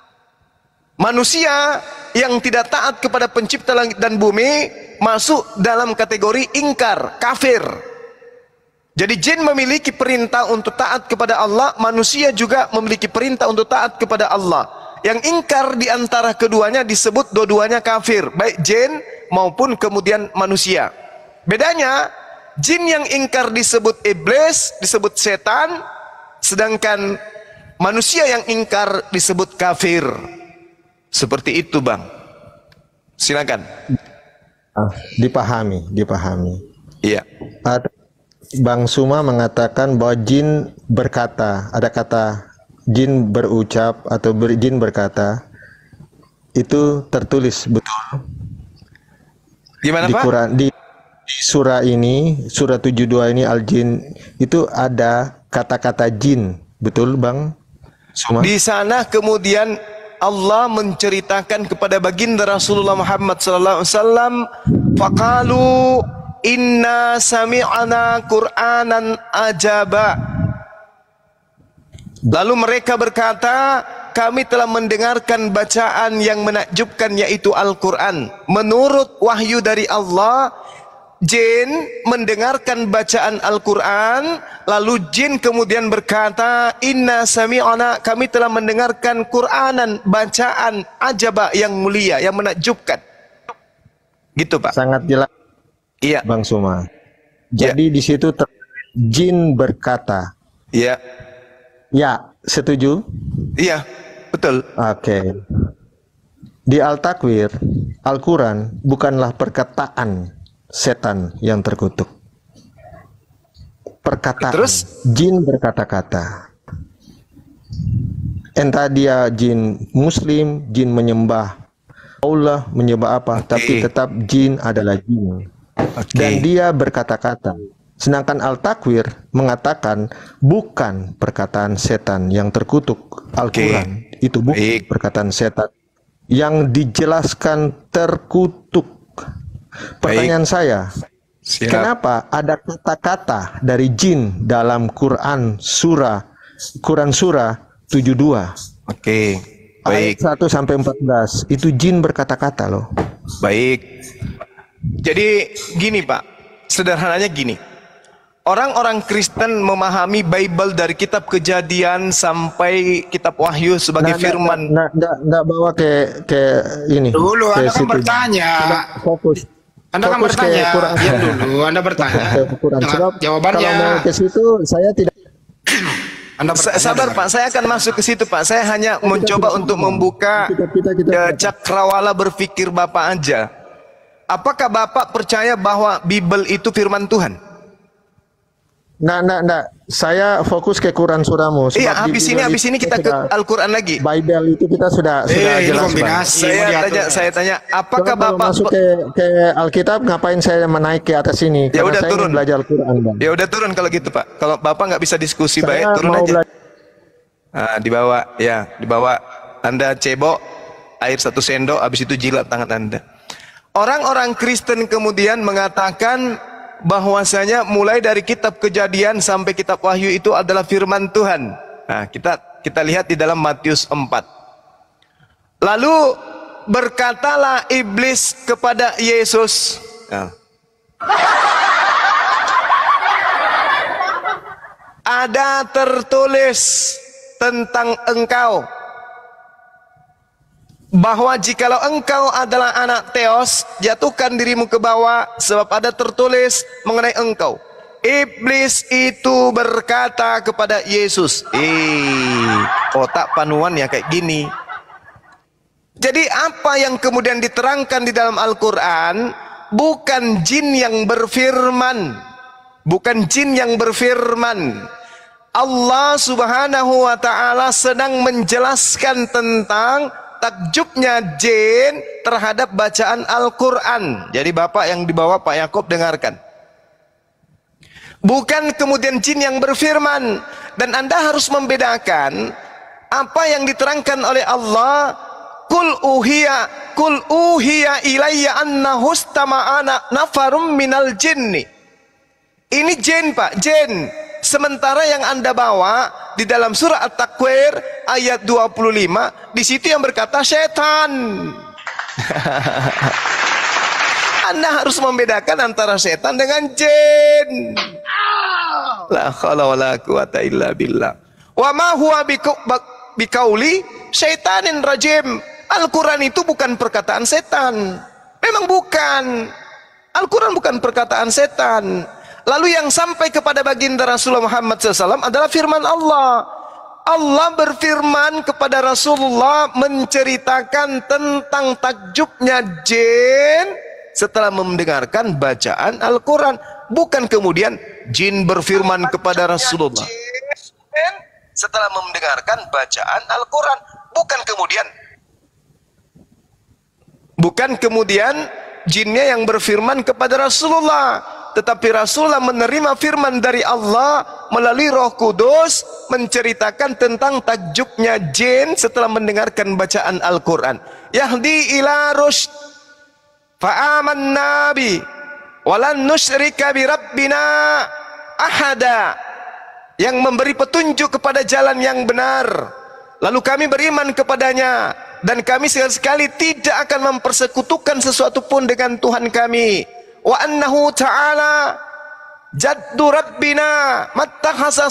Manusia yang tidak taat kepada pencipta langit dan bumi masuk dalam kategori ingkar, kafir. Jadi jin memiliki perintah untuk taat kepada Allah, manusia juga memiliki perintah untuk taat kepada Allah. Yang ingkar di antara keduanya disebut dua-duanya kafir, baik jin maupun kemudian manusia. Bedanya, jin yang ingkar disebut iblis, disebut setan, sedangkan manusia yang ingkar disebut kafir. Seperti itu, Bang. Silakan. Dipahami. Iya. Bang Suma mengatakan bahwa jin berkata, ada kata jin berucap atau jin berkata, itu tertulis betul. Gimana, di Pak? Quran, di surah ini, surah 72 ini Al-Jin, itu ada kata-kata jin, betul, Bang Suma? Di sana kemudian Allah menceritakan kepada baginda Rasulullah Muhammad sallallahu alaihi wasallam, faqalu inna sami'ana Qur'anan ajaba. Lalu mereka berkata, kami telah mendengarkan bacaan yang menakjubkan, yaitu Al-Quran. Menurut wahyu dari Allah, jin mendengarkan bacaan Al-Quran, lalu jin kemudian berkata, inna sami'ana, kami telah mendengarkan Qur'anan, bacaan ajaba, yang mulia, yang menakjubkan. Gitu, Pak. Sangat jelas. Iya, Bang Suma. Jadi di situ jin berkata. Iya. Ya, setuju? Iya, betul. Oke. Di Al-Takwir, Al-Quran bukanlah perkataan setan yang terkutuk. Perkataan. Terus? Jin berkata-kata. Entah dia jin muslim, jin menyembah Allah, menyembah apa, tapi tetap jin adalah jin. Dan dia berkata-kata. Sedangkan Al-Takwir mengatakan bukan perkataan setan yang terkutuk. Al-Quran itu bukan perkataan setan yang dijelaskan terkutuk. Pertanyaan saya, Siap. kenapa ada kata-kata dari jin dalam Quran surah 72? Oke, baik. Ayat 1 sampai 14 itu jin berkata-kata loh. Baik. Jadi gini Pak, sederhananya gini. Orang-orang Kristen memahami Bible dari kitab Kejadian sampai kitab Wahyu sebagai firman. Nggak bawa ke ini. Dulu ke Anda kan situ. bertanya. Fokus. Anda kan Fokus ke bertanya. Quran. Diam dulu. Anda bertanya. Ke Quran. Sebab Jawabannya. kalau mau ke situ saya tidak. Sabar Pak, saya akan masuk ke situ Pak. Saya hanya mencoba untuk membuka cakrawala berpikir Bapak aja. Apakah Bapak percaya bahwa Bible itu firman Tuhan? Nggak. Saya fokus ke Quran surahmu. Iya, habis ini kita ke Al-Quran lagi. Bible itu kita sudah jelas. Saya tanya, apakah kalau Bapak masuk ke Alkitab, ngapain saya menaik ke atas sini? Ya Karena udah saya turun. ingin belajar Al-Quran, Bang. Ya udah turun kalau gitu Pak. Kalau Bapak nggak bisa diskusi Saya baik, turun mau aja. Nah, dibawa. Anda cebok air 1 sendok, habis itu jilat tangan Anda. Orang-orang Kristen kemudian mengatakan bahwasanya mulai dari kitab Kejadian sampai kitab Wahyu itu adalah firman Tuhan. Nah, kita lihat di dalam Matius 4. Lalu berkatalah iblis kepada Yesus. Nah. Ada tertulis tentang engkau bahwa jikalau engkau adalah anak Theos, jatuhkan dirimu ke bawah, sebab ada tertulis mengenai engkau. Iblis itu berkata kepada Yesus, otak panuan ya kayak gini. Jadi apa yang kemudian diterangkan di dalam Al-Quran bukan jin yang berfirman, bukan jin yang berfirman. Allah Subhanahu wa Ta'ala sedang menjelaskan tentang takjubnya jin terhadap bacaan Al-Quran. Jadi Bapak yang dibawa Pak Yakob dengarkan. Bukan kemudian jin yang berfirman. Dan Anda harus membedakan apa yang diterangkan oleh Allah. Kul uhiya ilayya annahu istama'ana nafarum minal jinni. Ini jin Pak, jin. Sementara yang Anda bawa di dalam surah At-Takwir ayat 25, di situ yang berkata setan. Anda harus membedakan antara setan dengan jin. La haula wala quwata illa billah. Wa ma huwa biqauli syaitanin rajim. Al-Quran itu bukan perkataan setan. Memang bukan. Al-Quran bukan perkataan setan. Lalu yang sampai kepada baginda Rasulullah Muhammad SAW adalah firman Allah. Allah berfirman kepada Rasulullah menceritakan tentang takjubnya jin setelah mendengarkan bacaan Al-Quran. Bukan kemudian jin berfirman kepada Rasulullah setelah mendengarkan bacaan Al-Quran. Bukan kemudian jinnya yang berfirman kepada Rasulullah. Tetapi Rasulullah menerima firman dari Allah melalui Roh Kudus menceritakan tentang takjubnya jin setelah mendengarkan bacaan Al-Quran. Yahdi ila rusyd fa'amanna bi walan nusyrika bi rabbina ahada. Yang memberi petunjuk kepada jalan yang benar, lalu kami beriman kepadanya, dan kami sekali-sekali tidak akan mempersekutukan sesuatu pun dengan Tuhan kami. Wa annahu ta'ala jaddu rabbina mattakhasa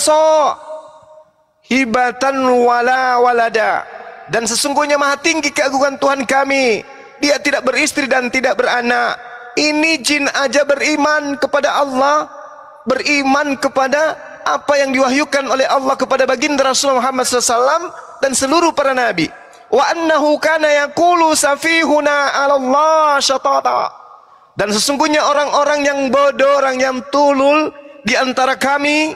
hibatan wala walada. Dan sesungguhnya maha tinggi keagungan Tuhan kami, dia tidak beristri dan tidak beranak. Ini jin aja beriman kepada Allah, beriman kepada apa yang diwahyukan oleh Allah kepada baginda Rasulullah Muhammad SAW dan seluruh para nabi. Wa annahu kana yaqulu safihuna 'ala Allah syatata. Dan sesungguhnya orang-orang yang bodoh, orang yang tulul di antara kami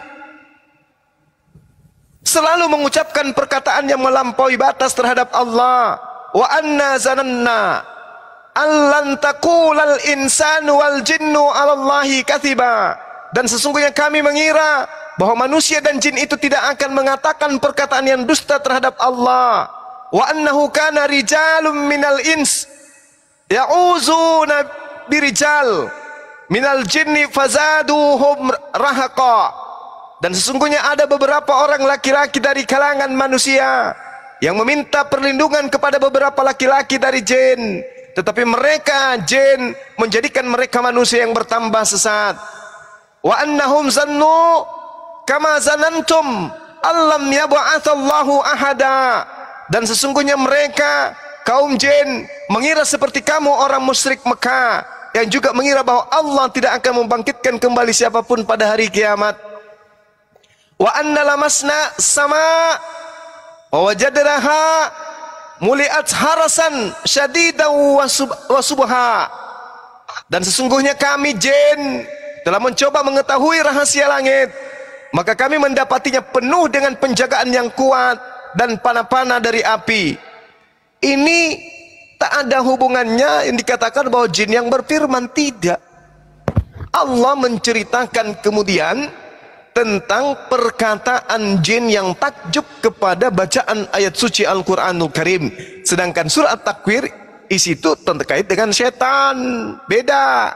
selalu mengucapkan perkataan yang melampaui batas terhadap Allah. Wa anna zananna allan taqulal insanu wal jinnu 'ala Allahi katsiba. Dan sesungguhnya kami mengira bahwa manusia dan jin itu tidak akan mengatakan perkataan yang dusta terhadap Allah. Wa annahu kana rijalun minal ins ya'uzuna birijal minal jinni fazaduhum rahaqa. Dan sesungguhnya ada beberapa orang laki-laki dari kalangan manusia yang meminta perlindungan kepada beberapa laki-laki dari jin, tetapi mereka jin menjadikan mereka manusia yang bertambah sesat. Wa annahum zannu kama zanantum allam yab'atsallahu ahada. Dan sesungguhnya mereka kaum jin mengira seperti kamu orang musyrik Mekah yang juga mengira bahwa Allah tidak akan membangkitkan kembali siapapun pada hari kiamat. Wa anna lamasna sama wa wajadnaha muliat harasan syadidan wa subha. Dan sesungguhnya kami jin telah mencoba mengetahui rahasia langit, maka kami mendapatinya penuh dengan penjagaan yang kuat dan panah-panah dari api. Ini tak ada hubungannya yang dikatakan bahwa jin yang berfirman, tidak. Allah menceritakan kemudian tentang perkataan jin yang takjub kepada bacaan ayat suci Al-Quranul Karim. Sedangkan surah At-Takwir isi itu terkait dengan setan. Beda.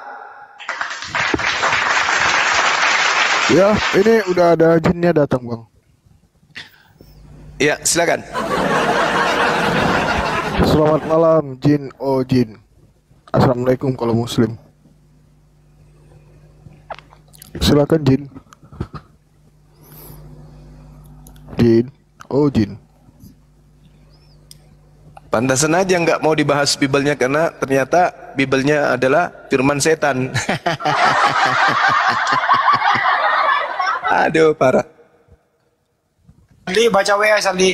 Ya, ini udah ada jinnya datang, Bang. Ya, silakan. Selamat malam, jin. Oh, jin. Assalamualaikum kalau muslim. Silakan, jin. Jin. Oh, jin. Pantasan aja nggak mau dibahas Bibelnya karena ternyata Bibelnya adalah firman setan. Aduh, parah. Saldi, baca WA Saldi.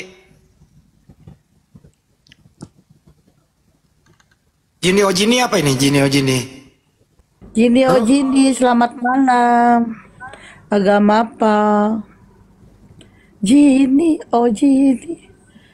Jini oh jini apa ini? Jini oh jini. Jini oh jini, selamat malam. Agama apa? Jini oh jini.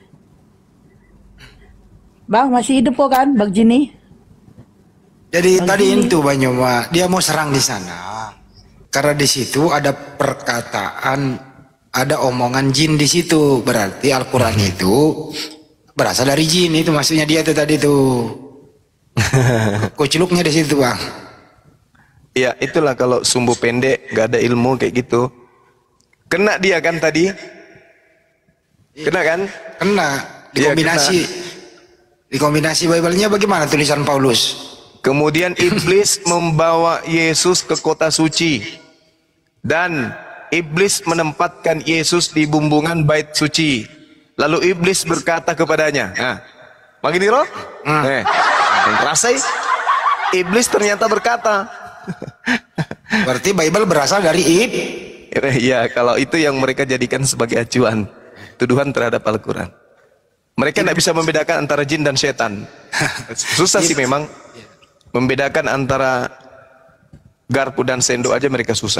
Bang masih hidup kok kan, Bang Jini? Jadi Bang tadi Jini. itu Banyuma, dia mau serang di sana. Karena di situ ada perkataan, ada omongan jin di situ. Berarti Al-Quran itu berasal dari jin, itu maksudnya dia tuh tadi tuh. Kuciluknya di situ, Bang. Ya, itulah kalau sumbu pendek, gak ada ilmu kayak gitu. Kena dia kan tadi? Kena kan? Kena. Dikombinasi. Dikombinasi Bible-nya bagaimana tulisan Paulus? Kemudian iblis membawa Yesus ke kota suci. Dan iblis menempatkan Yesus di bumbungan bait suci. Lalu iblis berkata kepadanya, nah, begini loh? Rasai. Iblis ternyata berkata. Berarti Bible berasal dari Ya, kalau itu yang mereka jadikan sebagai acuan. Tuduhan terhadap Al-Quran. Mereka tidak bisa membedakan antara jin dan setan. Susah sih memang. Membedakan antara garpu dan sendok aja mereka susah.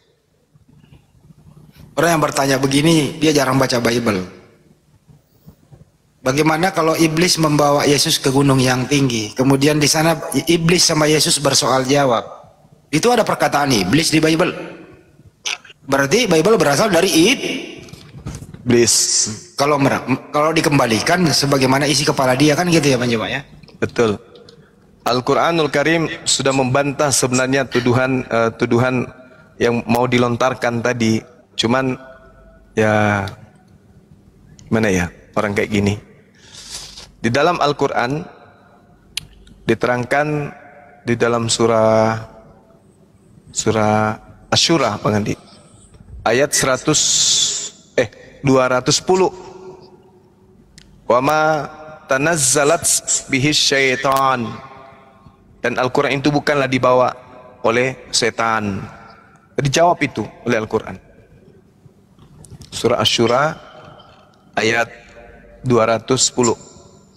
Orang yang bertanya begini, dia jarang baca Bible. Bagaimana kalau iblis membawa Yesus ke gunung yang tinggi, kemudian di sana iblis sama Yesus bersoal jawab. Itu ada perkataan iblis di Bible. Berarti Bible berasal dari iblis. Kalau dikembalikan sebagaimana isi kepala dia kan gitu ya Panjama ya. Betul. Al-Quranul Karim sudah membantah sebenarnya tuduhan yang mau dilontarkan tadi. Cuman ya mana ya orang kayak gini. Di dalam Al-Quran diterangkan di dalam surah Asy-Syura Pengandi ayat 210. Wa ma tanazzalat bihi syaitan. Dan Al-Quran itu bukanlah dibawa oleh setan. Dijawab itu oleh Al-Quran. Surah Asy-Syura ayat 210.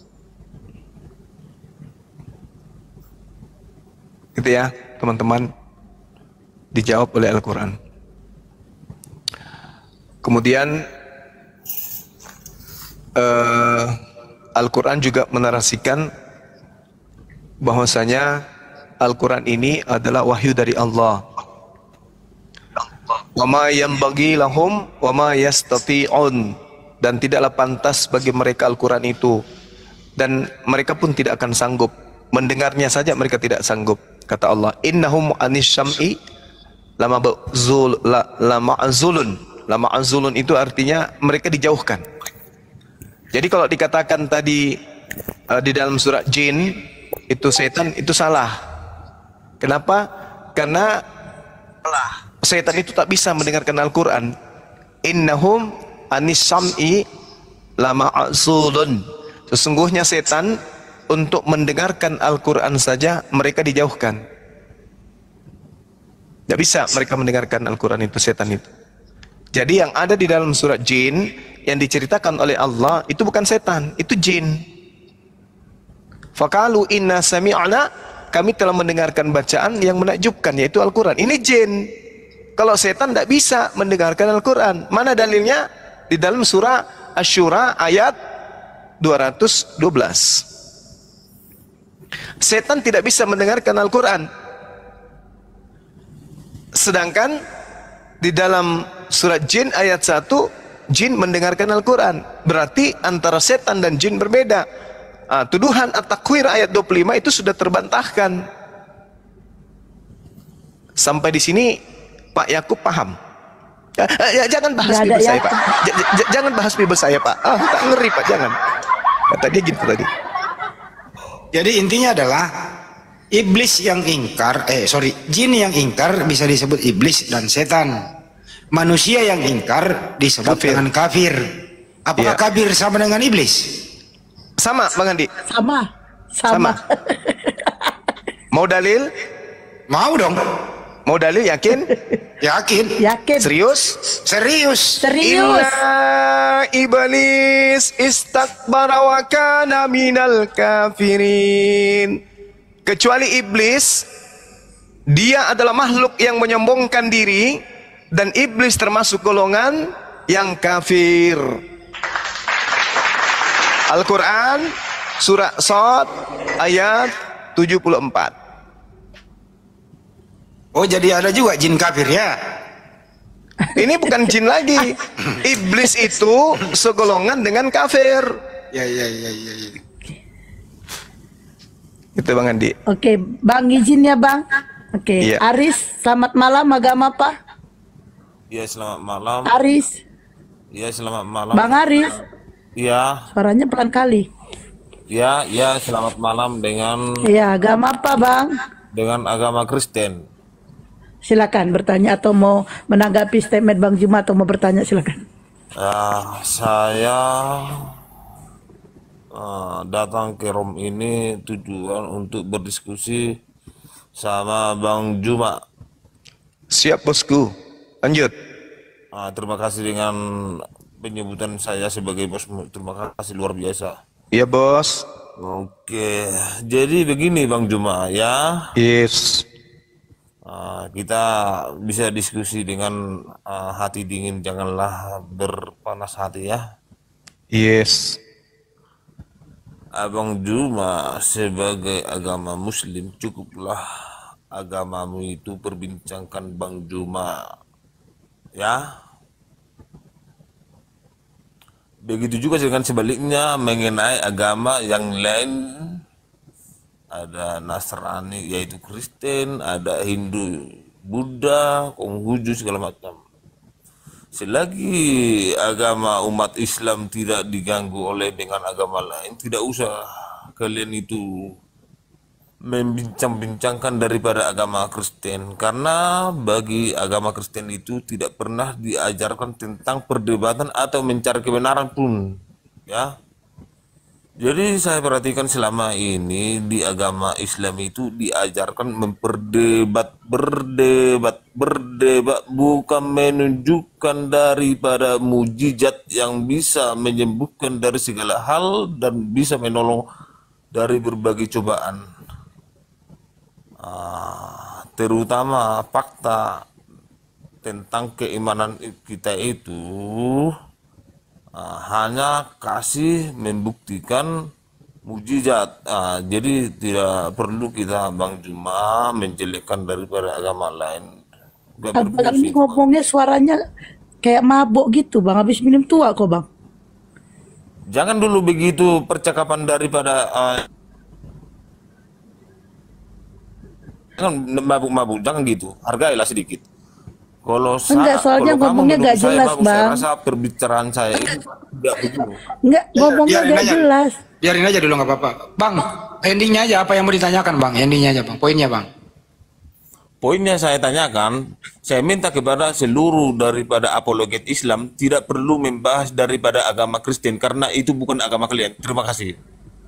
Gitu ya teman-teman. Dijawab oleh Al-Quran. Kemudian Al-Quran juga menarasikan bahwasanya Al-Quran ini adalah wahyu dari Allah. Wa ma yanbaghi lahum wa ma yastati'un. Dan tidaklah pantas bagi mereka Al-Quran itu. Dan mereka pun tidak akan sanggup. Mendengarnya saja mereka tidak sanggup. Kata Allah, innahum anis syam'i lama'zulun itu artinya mereka dijauhkan. Jadi kalau dikatakan tadi di dalam surat jin itu setan, itu salah. Kenapa? Karena setan itu tak bisa mendengarkan Al-Quran. Innahum anis syam'i lama'zulun. Sesungguhnya setan untuk mendengarkan Al-Quran saja mereka dijauhkan. Tidak bisa mereka mendengarkan Al-Quran itu, setan itu. Jadi yang ada di dalam surat jin yang diceritakan oleh Allah itu bukan setan, itu jin. Faqalu inna sami'na, kami telah mendengarkan bacaan yang menakjubkan, yaitu Al-Quran. Ini jin. Kalau setan tidak bisa mendengarkan Al-Quran. Mana dalilnya? Di dalam surah Asy-Syura ayat 212. Setan tidak bisa mendengarkan Al-Quran. Sedangkan di dalam surat jin ayat 1, jin mendengarkan Al-Quran. Berarti antara setan dan jin berbeda. Tuduhan At-Takwir ayat 25 itu sudah terbantahkan. Sampai di sini Pak Yakub paham. Jangan bahas bibir saya, Pak. Jangan bahas bibir saya, Pak. Tak ngeri, Pak, jangan. Kata dia gitu tadi. Jadi intinya adalah iblis yang ingkar, jin yang ingkar bisa disebut iblis dan setan. Manusia yang ingkar disebut dengan kafir. Apakah kafir sama dengan iblis? Sama, Bang Andi. Sama. Mau dalil? Mau dong. Mau dalil, yakin? Yakin. Serius. Inna iblis istakbara wa kana minal kafirin. Kecuali iblis, dia adalah makhluk yang menyombongkan diri, dan iblis termasuk golongan yang kafir. Al-Quran surah Shad ayat 74. Oh, jadi ada juga jin kafir ya? Ini bukan jin lagi. Iblis itu segolongan dengan kafir. Ya. Itu Bang Andi. Oke, Bang izin ya Bang. Oke, Iya. Aris, selamat malam, agama apa? Ya, selamat malam. Aris, Ya, selamat malam. Bang Aris, Ya, suaranya pelan kali. ya, selamat malam dengan Iya, agama apa Bang? agama Kristen. Silakan bertanya atau mau menanggapi statement Bang Juma atau mau bertanya silakan. Saya datang ke Rom ini tujuan untuk berdiskusi sama Bang Juma. Siap, bosku. Lanjut. Terima kasih dengan penyebutan saya sebagai bos. Terima kasih luar biasa. Iya, bos. Oke, jadi begini Bang Juma ya. Yes. Kita bisa diskusi dengan hati dingin, janganlah berpanas hati ya. Yes. Abang Juma sebagai agama muslim, cukuplah agamamu itu perbincangkan Bang Juma ya. Begitu juga dengan sebaliknya mengenai agama yang lain. Ada Nasrani yaitu Kristen, ada Hindu, Buddha, Konghucu segala macam. Selagi agama umat Islam tidak diganggu oleh dengan agama lain, tidak usah kalian itu membincang-bincangkan daripada agama Kristen. Karena bagi agama Kristen itu tidak pernah diajarkan tentang perdebatan atau mencari kebenaran pun, ya. Jadi saya perhatikan selama ini di agama Islam itu diajarkan berdebat, bukan menunjukkan daripada mujizat yang bisa menyembuhkan dari segala hal dan bisa menolong dari berbagai cobaan. Terutama fakta tentang keimanan kita itu hanya kasih membuktikan mujizat. Jadi tidak perlu kita Bang Juma menjelekkan daripada agama lain. Abang ini ngomongnya suaranya kayak mabuk gitu Bang, habis minum tua kok Bang. Jangan dulu begitu percakapan daripada Jangan mabuk-mabuk, jangan gitu. Hargailah sedikit. Kalau Enggak, soalnya kalau kamu ngomongnya menuduh nggak saya jelas, mabuk, saya Bang. rasa perbicaraan saya ini tidak begitu. Enggak, ngomongnya biarin nggak aja. jelas. Biarin aja dulu nggak apa-apa. Bang, endingnya aja apa yang mau ditanyakan bang? Endingnya aja bang, poinnya bang. Poinnya saya tanyakan, saya minta kepada seluruh daripada apologet Islam tidak perlu membahas daripada agama Kristen karena itu bukan agama kalian. Terima kasih.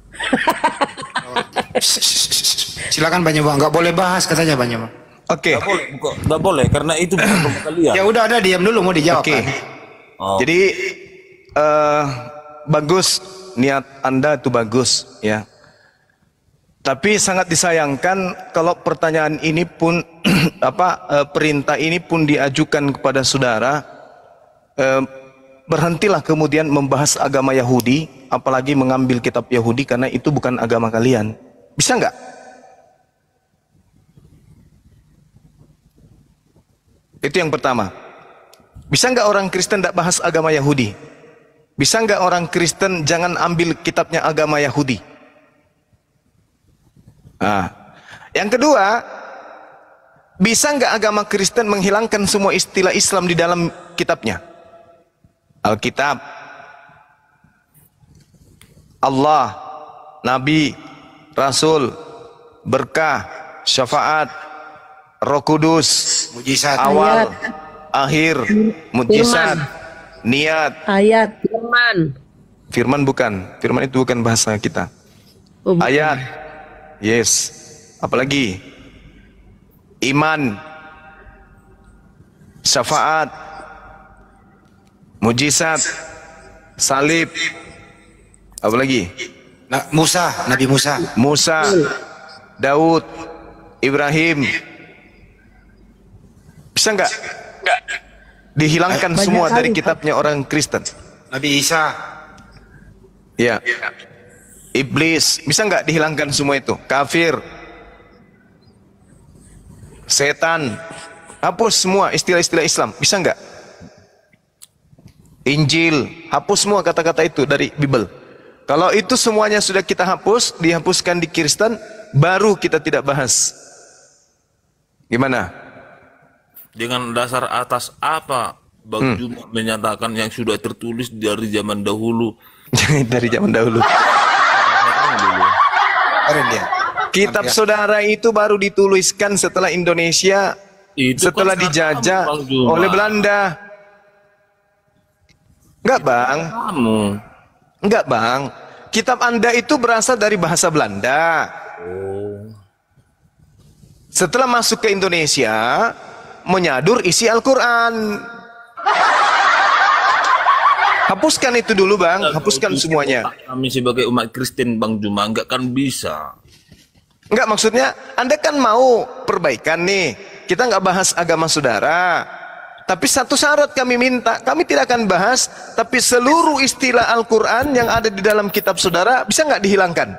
Silakan banyak bang, nggak boleh bahas katanya banyak bang. Oke. Nggak boleh karena itu bukan agama kalian. Ya udah ada diam dulu mau dijawab. Oke. Kan? Oh. Jadi bagus niat Anda itu bagus ya. Tapi sangat disayangkan kalau pertanyaan ini pun perintah ini pun diajukan kepada saudara, berhentilah kemudian membahas agama Yahudi, apalagi mengambil kitab Yahudi karena itu bukan agama kalian. Bisa nggak? Itu yang pertama. Bisa nggak orang Kristen tidak bahas agama Yahudi? Bisa nggak orang Kristen jangan ambil kitabnya agama Yahudi? Nah, yang kedua, bisa nggak agama Kristen menghilangkan semua istilah Islam di dalam kitabnya? Alkitab, Allah, Nabi, Rasul, berkah, syafaat, Roh Kudus, mujizat, awal, akhir, mujizat, niat, ayat, firman bukan, firman itu bukan bahasa kita. Ayat, yes, apalagi iman, syafaat, mujizat, salib, apalagi Nabi Musa, Daud, Ibrahim. Bisa nggak dihilangkan semua dari kitabnya orang Kristen? Nabi Isa, ya, iblis, bisa nggak dihilangkan semua itu? Kafir, setan, hapus semua istilah-istilah Islam, bisa nggak? Injil, hapus semua kata-kata itu dari Bible. Kalau itu semuanya sudah kita hapus, dihapuskan di Kristen, baru kita tidak bahas. Gimana? Dengan dasar atas apa Bang Juma menyatakan yang sudah tertulis dari zaman dahulu? Dari zaman dahulu. Kitab saudara itu baru dituliskan setelah Indonesia, setelah dijajah oleh Belanda. Enggak bang, enggak bang. Kitab Anda itu berasal dari bahasa Belanda. Setelah masuk ke Indonesia, menyadur isi Al-Quran. Hapuskan itu dulu bang, hapuskan semuanya. Kami sebagai umat Kristen Bang Juma enggak kan bisa. Enggak, maksudnya Anda kan mau perbaikan nih. Kita enggak bahas agama saudara. Tapi satu syarat kami minta, kami tidak akan bahas, tapi seluruh istilah Al-Quran yang ada di dalam kitab saudara bisa nggak dihilangkan?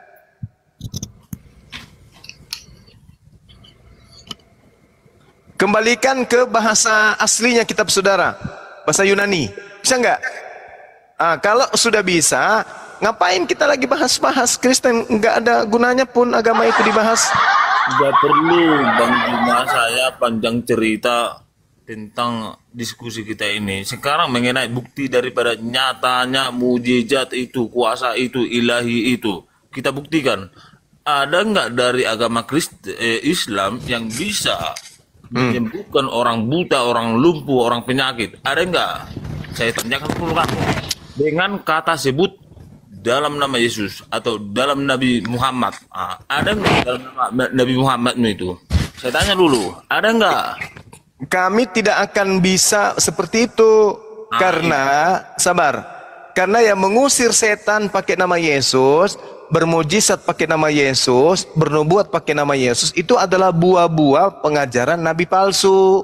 Kembalikan ke bahasa aslinya kitab saudara, bahasa Yunani, bisa nggak? Kalau sudah bisa, ngapain kita lagi bahas-bahas Kristen? Nggak ada gunanya pun agama itu dibahas. Nggak perlu Bang Juma saya panjang cerita tentang diskusi kita ini. Sekarang mengenai bukti daripada nyatanya mujizat itu, kuasa itu, ilahi itu, kita buktikan. Ada nggak dari agama Islam yang bisa menyembuhkan orang buta, orang lumpuh, orang penyakit? Ada nggak? Saya tanyakan dulu kamu. Dengan kata sebut dalam nama Yesus atau dalam Nabi Muhammad, ada nggak dalam nama Nabi Muhammad itu? Saya tanya dulu, ada nggak? Kami tidak akan bisa seperti itu karena karena yang mengusir setan pakai nama Yesus, bermujizat pakai nama Yesus, bernubuat pakai nama Yesus, itu adalah buah-buah pengajaran nabi palsu.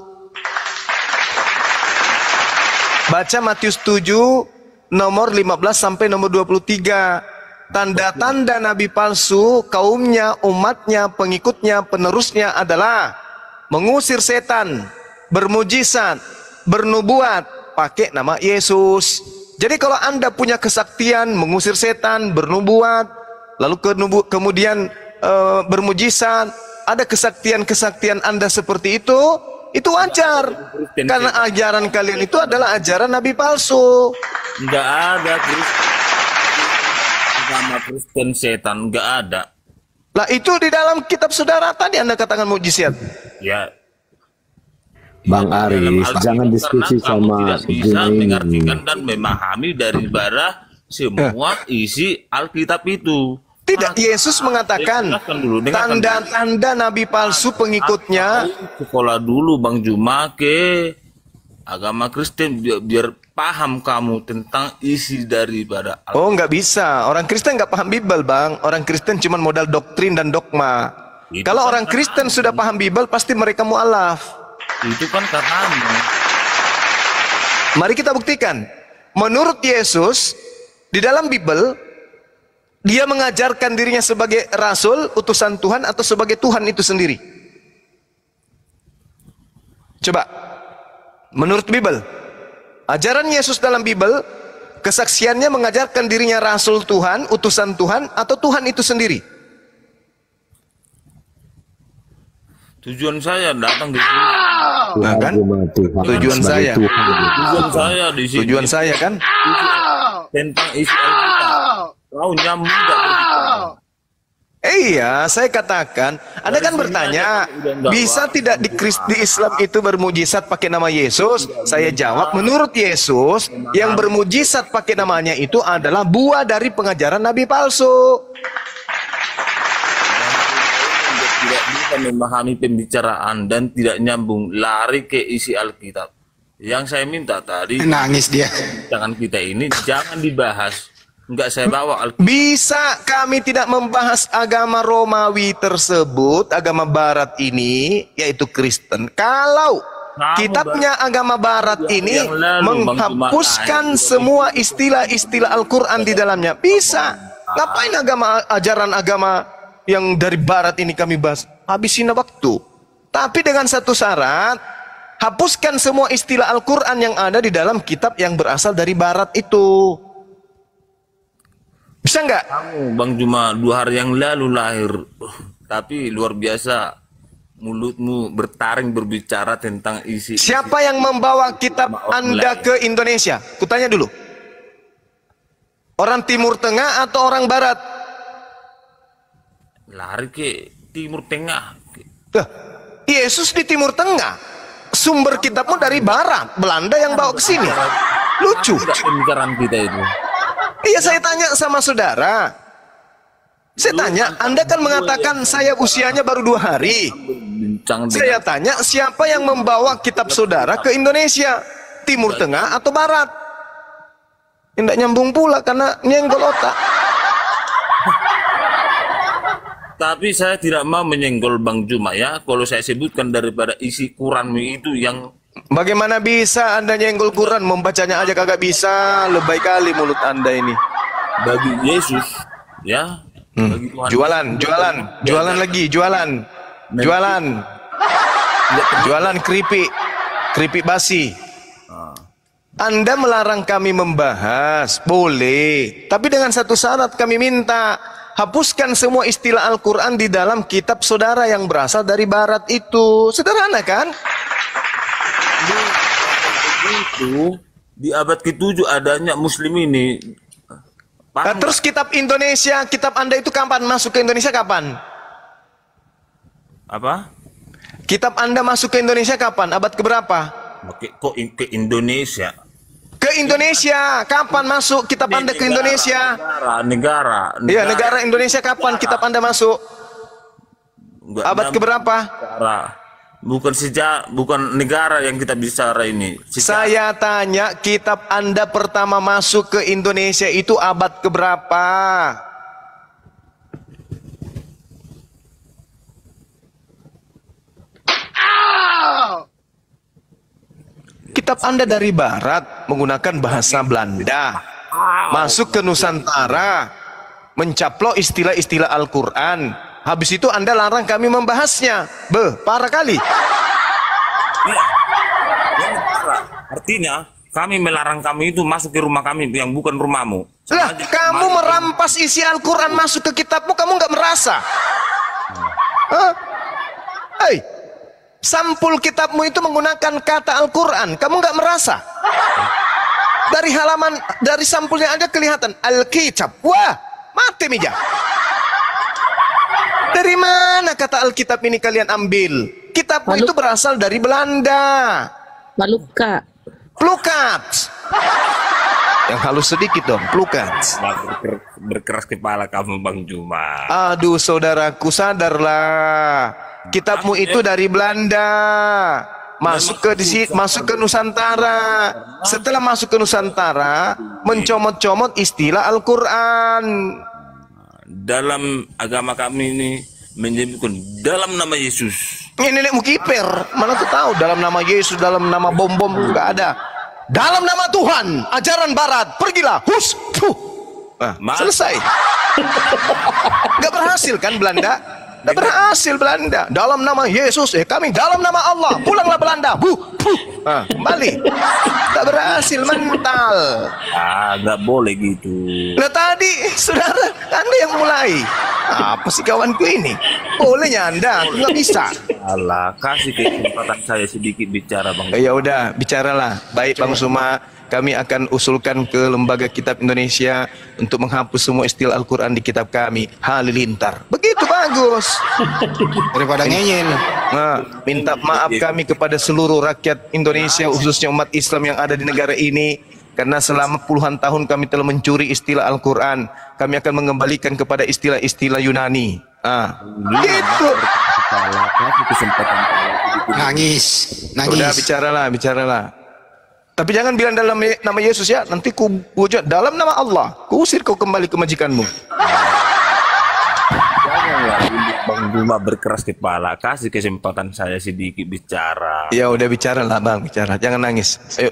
Baca Matius 7 nomor 15 sampai nomor 23. Tanda-tanda nabi palsu, kaumnya, umatnya, pengikutnya, penerusnya adalah mengusir setan, bermujizat, bernubuat pakai nama Yesus. Jadi kalau Anda punya kesaktian mengusir setan, bernubuat, lalu kemudian bermujizat, ada kesaktian-kesaktian Anda seperti itu wajar. Karena ajaran kalian itu adalah ajaran nabi palsu. Nggak ada agama Kristen setan, nggak ada. Lah itu di dalam kitab saudara tadi Anda katakan mukjizat. Ya. Bang Aris, jangan diskusi sama tidak bisa mengartikan dan memahami daripada semua isi Alkitab itu. Tidak, Yesus mengatakan tanda-tanda nabi palsu pengikutnya. Sekolah dulu Bang Juma ke agama Kristen biar paham kamu tentang isi daripada Alkitab. Oh, nggak bisa. Orang Kristen nggak paham Bible, Bang. Orang Kristen cuma modal doktrin dan dogma. Kalau orang Kristen sudah paham Bible, pasti mereka mualaf. Itu kan katamu. Mari kita buktikan. Menurut Yesus, di dalam Bible, dia mengajarkan dirinya sebagai rasul, utusan Tuhan, atau sebagai Tuhan itu sendiri. Coba, menurut Bible, ajaran Yesus dalam Bible, kesaksiannya mengajarkan dirinya rasul Tuhan, utusan Tuhan, atau Tuhan itu sendiri. Tujuan saya datang di sini. Nah, kan? Tujuan saya di sini. Tujuan saya kan? Tentang isi Alkitab. Kau nyambung nggak berbicara? Iya, saya katakan, Anda kan bertanya, bisa tidak di Islam itu bermujizat pakai nama Yesus? Saya jawab, menurut Yesus, yang bermujizat pakai namanya itu adalah buah dari pengajaran nabi palsu. Tidak bisa memahami pembicaraan dan tidak nyambung, lari ke isi Alkitab. Yang saya minta tadi, nangis dia. Jangan kita ini jangan dibahas. Enggak saya bawa Alkitab. Bisa kami tidak membahas agama Romawi tersebut, agama Barat ini, yaitu Kristen. Kalau kitabnya agama Barat ini menghapuskan semua istilah-istilah Al-Quran di dalamnya, bisa. Ngapain ajaran agama yang dari Barat ini kami bahas? Habisin waktu. Tapi dengan satu syarat, hapuskan semua istilah Al-Quran yang ada di dalam kitab yang berasal dari Barat itu. Bisa nggak? Kamu Bang Juma 2 hari yang lalu lahir, tapi luar biasa mulutmu bertaring berbicara tentang isi. Siapa yang membawa kitab Anda ke Indonesia? Kutanya dulu. Orang Timur Tengah atau orang Barat? Lari ke Timur Tengah. Yesus di Timur Tengah. Sumber kitabmu dari Barat. Belanda yang bawa ke sini. Lucu. Pembicaraan kita itu. Iya, saya tanya sama saudara. Saya tanya, Anda kan mengatakan saya usianya baru 2 hari. Saya tanya, siapa yang membawa kitab saudara ke Indonesia? Timur Tengah atau Barat? Tidak nyambung pula karena nyenggol otak. Tapi saya tidak mau menyenggol Bang Juma ya. Kalau saya sebutkan daripada isi Quranmu itu yang... Bagaimana bisa Anda nyenggol Quran? Membacanya aja kagak bisa. Lebay kali mulut Anda ini. Bagi Yesus ya. Bagi Tuhan. Jualan lagi, jualan keripik basi. Anda melarang kami membahas, boleh. Tapi dengan satu syarat kami minta, hapuskan semua istilah Al-Quran di dalam kitab saudara yang berasal dari Barat itu. Sederhana kan? Itu di abad ke-7 adanya Muslim ini. Nah, terus kitab Indonesia, kitab Anda itu kapan masuk ke Indonesia, kapan? Apa? Kitab Anda masuk ke Indonesia kapan? Abad keberapa? Kok ke Indonesia? Ke Indonesia, kapan masuk kitab Anda ke Indonesia? Negara. Iya, negara Indonesia kapan kitab Anda masuk? Abad keberapa? Bukan negara yang kita bicara ini. Saya tanya, kitab Anda pertama masuk ke Indonesia itu abad keberapa? Kitab Anda dari Barat menggunakan bahasa Belanda, masuk ke Nusantara, mencaplok istilah-istilah Al-Quran. Habis itu Anda larang kami membahasnya. Parah kali. Iya. Artinya kami melarang kami itu masuk ke rumah kami yang bukan rumahmu. Lah, kamu merampas isi Al-Quran masuk ke kitabmu, kamu nggak merasa? Hei, sampul kitabmu itu menggunakan kata Al-Quran. Kamu nggak merasa? Dari halaman, dari sampulnya aja kelihatan Alkitab. Wah, mati meja. Dari mana kata Alkitab ini kalian ambil? Kitabmu itu berasal dari Belanda. Maluka. Plukat. Yang halus sedikit dong, plukat. Berkeras kepala kamu Bang Juma. Aduh saudaraku, sadarlah. Kitabmu itu dari Belanda. Masuk ke Nusantara. Setelah masuk ke Nusantara, mencomot-comot istilah Al-Quran. Dalam agama kami ini menyebutkan dalam nama Yesus. Ini nenekmu kiper. Mana tuh tahu dalam nama Yesus, dalam nama bom-bom nggak ada. Dalam nama Tuhan, ajaran Barat, pergilah. Hus, selesai. Nggak berhasil kan Belanda? Nggak berhasil Belanda. Dalam nama Yesus, kami dalam nama Allah. Pulanglah Belanda. Kembali. Nggak berhasil, mental. Nggak boleh gitu. Nah tadi, saudara, Anda yang mulai. Apa sih kawanku ini? Bolehnya Anda, aku nggak bisa. Allah, kasih kesempatan saya sedikit bicara Bang. Ya udah, bicaralah. Baik Bang Suma, kami akan usulkan ke Lembaga Kitab Indonesia untuk menghapus semua istilah Al-Quran di kitab kami. Halilintar. Begitu bagus. Daripada ngenyel. Nah, minta maaf kami kepada seluruh rakyat Indonesia, khususnya umat Islam yang ada di negara ini. Karena selama puluhan tahun kami telah mencuri istilah Al-Quran. Kami akan mengembalikan kepada istilah-istilah Yunani. Gitu. Nangis. Udah bicaralah. Tapi jangan bilang dalam nama Yesus ya. Nanti ku wujud dalam nama Allah. Ku usir kau kembali ke majikanmu. Janganlah Bang Juma berkeras kepala. Kasih kesempatan saya sedikit bicara. Ya udah bicaralah Bang, bicara. Jangan nangis. Ayo,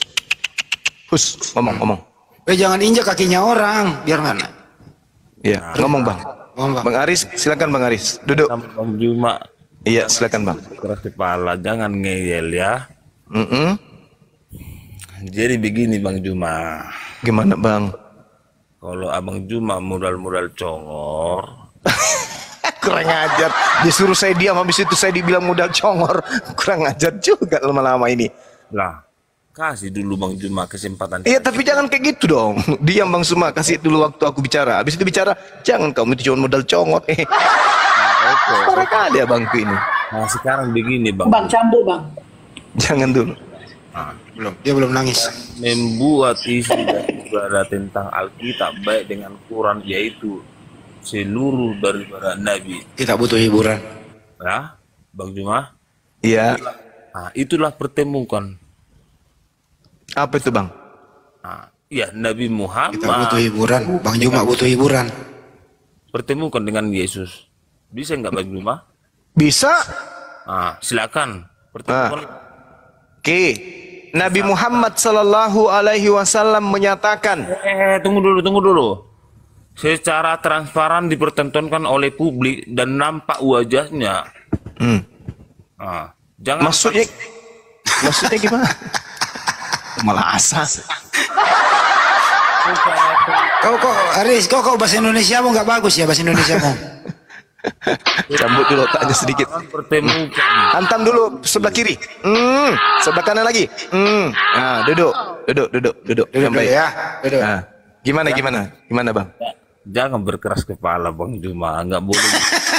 ngomong. Jangan injak kakinya orang, biar mana? Iya, ngomong Bang. Bang Aris, silakan Bang Aris. Duduk. Bang Juma. Iya, silakan Bang. Keras kepala, jangan ngeyel ya. Jadi begini Bang Juma. Gimana Bang? Kalau Abang Juma modal-modal congor. Kurang ajar. Disuruh saya diam, habis itu saya dibilang modal congor. Kurang ajar juga lama-lama ini. Lah, kasih dulu Bang Juma kesempatan. Iya, tapi jangan kayak gitu dong. Diam Bang Suma, kasih dulu waktu aku bicara. Habis itu bicara, jangan kamu itu cuma modal congor. Parah kali abangku ini. Nah, sekarang begini Bang. Bang cambuk Bang. Jangan dulu. Dia belum nangis. Membuat isi dan ibadah tentang Alkitab baik dengan Quran, yaitu seluruh daripada Nabi. Kita butuh hiburan. Ya, Bang Juma. Iya. Nah, itulah pertemukan. Apa itu Bang? Ya, Nabi Muhammad. Kita butuh hiburan. Bang Juma butuh hiburan. Pertemukan dengan Yesus. Bisa nggak Bang Juma? Bisa. Silakan. Pertemukan. Oke. Nabi Muhammad Sallallahu Alaihi Wasallam menyatakan. Tunggu dulu. Secara transparan dipertontonkan oleh publik dan nampak wajahnya. Jangan. Maksudnya gimana? Malah asas. Kok bahasa Indonesia mau nggak bagus ya bahasa Indonesia mau? Cambuk dulu otaknya sedikit. Hantam dulu sebelah kiri. Sebelah kanan lagi. Duduk. Sampai ya. Duduk. Gimana Bang? Jangan berkeras kepala Bang Juma, nggak boleh.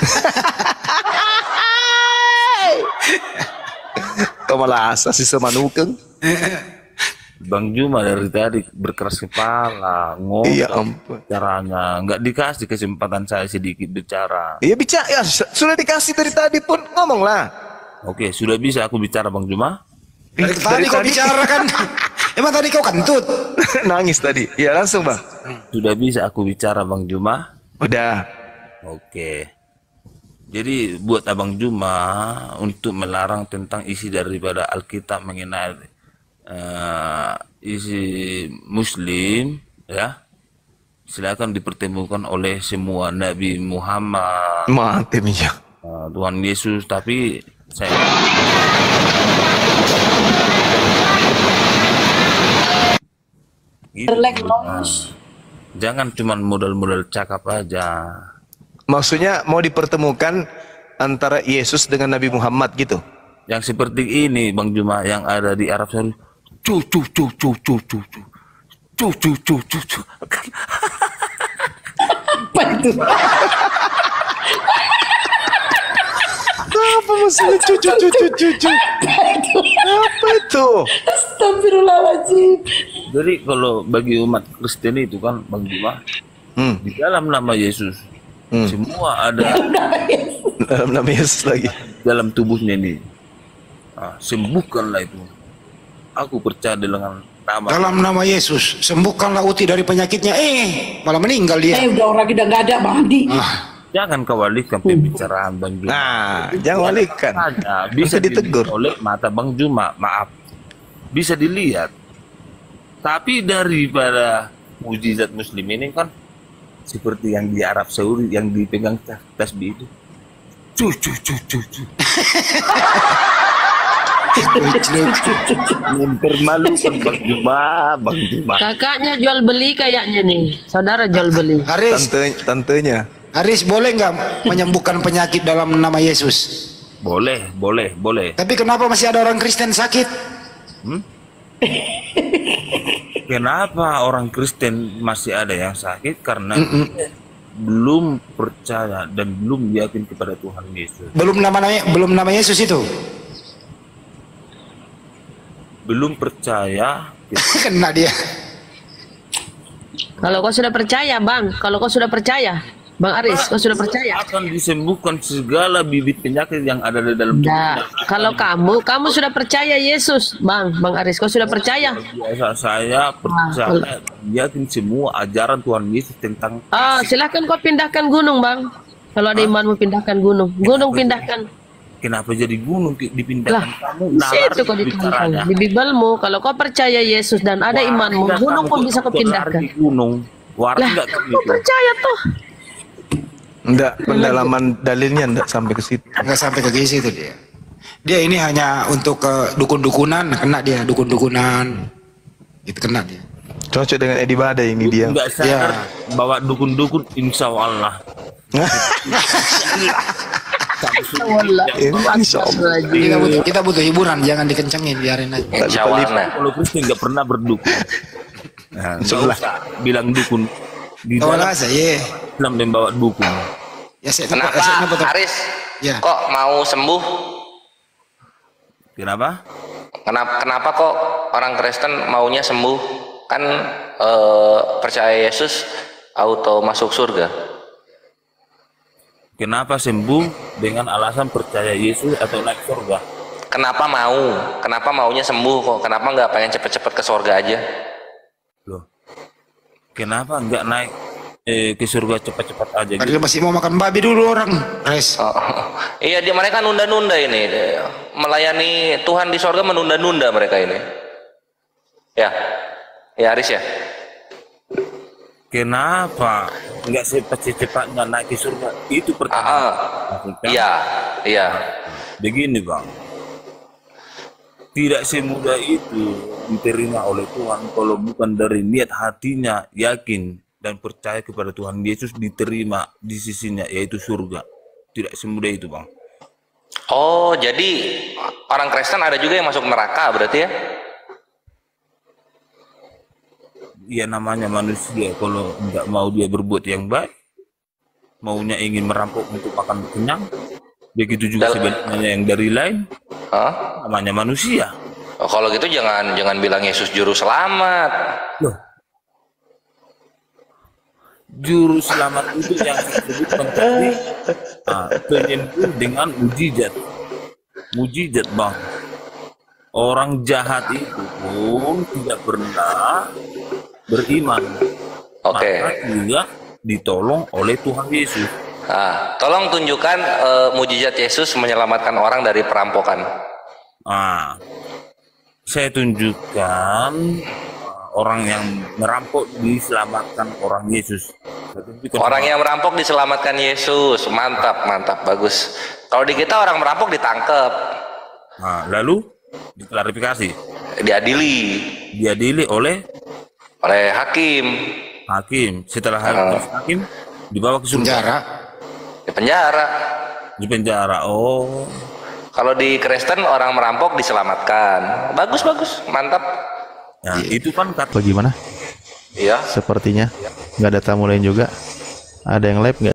Kau malah asas sih semanukeng. Bang Juma dari tadi berkeras kepala, ngomong caranya, nggak dikasih kesempatan saya sedikit bicara. Iya bicara, ya, sudah dikasih dari tadi pun ngomonglah. Oke, sudah bisa aku bicara Bang Juma? Dari tadi kau bicara kan? Emang tadi kau kentut? Nangis tadi. Ya langsung Bang. Sudah bisa aku bicara Bang Juma? Udah. Oke. Jadi buat Abang Juma untuk melarang tentang isi daripada Alkitab mengenai isi Muslim, ya, silakan dipertemukan oleh semua Nabi Muhammad, Tuhan Yesus. Tapi saya gitu. Jangan cuma modal-modal cakap aja. Maksudnya mau dipertemukan antara Yesus dengan Nabi Muhammad gitu. Yang seperti ini Bang Juma yang ada di Arab Saudi. Apa itu? Apa maksudnya cucu? Apa itu? Astagfirullahaladzim. Jadi kalau bagi umat Kristen itu kan Bang Juma, di dalam nama Yesus semua ada dalam nama Yesus lagi dalam tubuhnya ini. Sembuhkanlah itu. Aku percaya dengan nama. Dalam nama Yesus, sembuhkanlah Uti dari penyakitnya. Malah meninggal dia. Udah orang udah nggak ada Bang Andi. Jangan kau alihkan pembicaraan Bang Juma. Nah, jangan alihkan. Bisa ditegur oleh mata Bang Juma, maaf. Bisa dilihat. Tapi daripada mujizat Muslim ini kan seperti yang di Arab Saudi yang dipegang tasbih itu. Mempermalukan Bang Juma. Kakaknya jual beli kayaknya nih. Saudara jual beli. Haris, tantenya. Haris, boleh nggak menyembuhkan penyakit dalam nama Yesus? Boleh. Tapi kenapa masih ada orang Kristen sakit? Kenapa orang Kristen masih ada yang sakit? Karena belum percaya dan belum yakin kepada Tuhan Yesus. Belum nama Yesus itu. Belum percaya. Kena dia. Kalau kau sudah percaya, Bang. Kalau kau sudah percaya, Bang Aris, kau sudah percaya? Akan disembuhkan segala bibit penyakit yang ada di dalam tubuhnya. Kalau kamu sudah percaya Yesus, Bang Aris, kau sudah percaya? Biasa saya percaya, yakin semua ajaran Tuhan Yesus tentang. Silahkan kau pindahkan gunung, Bang. Kalau ada imanmu pindahkan gunung, pindahkan. Kenapa jadi gunung dipindahkan? Kamu Situ kau ditantang. Di Bibelmu, kalau kau percaya Yesus dan ada imanmu, gunung pun bisa kau pindahkan. Gunung, lah, kau percaya tuh? Enggak, pendalaman dalilnya enggak sampai ke situ. Enggak sampai ke situ dia. Dia ini hanya untuk dukun-dukunan, kena dia dukun-dukunan. Itu kena dia. Cocok dengan Edi Badai ini dia. Enggak sadar bawa dukun-dukun, insya Allah. Kita butuh hiburan, jangan dikencengin, biarin aja. Insya Allah. Kalau Kristen nggak pernah berdukun. Nah, nggak usah bilang dukun. Di dalam Islam membawa dukun. Kenapa Haris? Kok mau sembuh? Kenapa? Kenapa kok orang Kristen maunya sembuh? Kan percaya Yesus auto masuk surga. Kenapa sembuh dengan alasan percaya Yesus atau naik surga? Kenapa mau? Kenapa maunya sembuh kok? Kenapa nggak pengen cepet-cepet ke surga aja? Loh, kenapa nggak naik ke surga cepat-cepat aja? Gitu? Dia masih mau makan babi dulu orang, Res. Iya, dia mereka nunda-nunda ini, melayani Tuhan di surga menunda-nunda mereka ini. Ya, Haris ya. Kenapa nggak cepat-cepatnya naik ke surga? Itu pertanyaan. Iya. Begini Bang, tidak semudah itu diterima oleh Tuhan kalau bukan dari niat hatinya yakin dan percaya kepada Tuhan Yesus, diterima di sisinya yaitu surga. Tidak semudah itu Bang. Oh, jadi orang Kristen ada juga yang masuk neraka berarti ya? Ya namanya manusia, kalau nggak mau dia berbuat yang baik, maunya ingin merampok untuk makan kenyang, begitu juga sebenarnya yang dari lain, namanya manusia. Kalau gitu jangan bilang Yesus juru selamat. Loh, juru selamat itu yang disebutkan tadi penyembuh dengan mujizat Bang. Orang jahat itu pun tidak pernah beriman. Maka juga ditolong oleh Tuhan Yesus. Tolong tunjukkan mujizat Yesus menyelamatkan orang dari perampokan. Saya tunjukkan orang yang merampok diselamatkan orang Yesus. Orang yang merampok diselamatkan Yesus. Mantap, bagus. Kalau di kita orang merampok ditangkap. Lalu diklarifikasi. Diadili oleh hakim. Setelah hakim dibawa ke surga. Di penjara. Di penjara. Oh. Kalau di Kristen orang merampok diselamatkan. Bagus, mantap. Nah, itu kan kata Bagaimana? Iya. Sepertinya nggak ada tamu lain juga. Ada yang live nggak?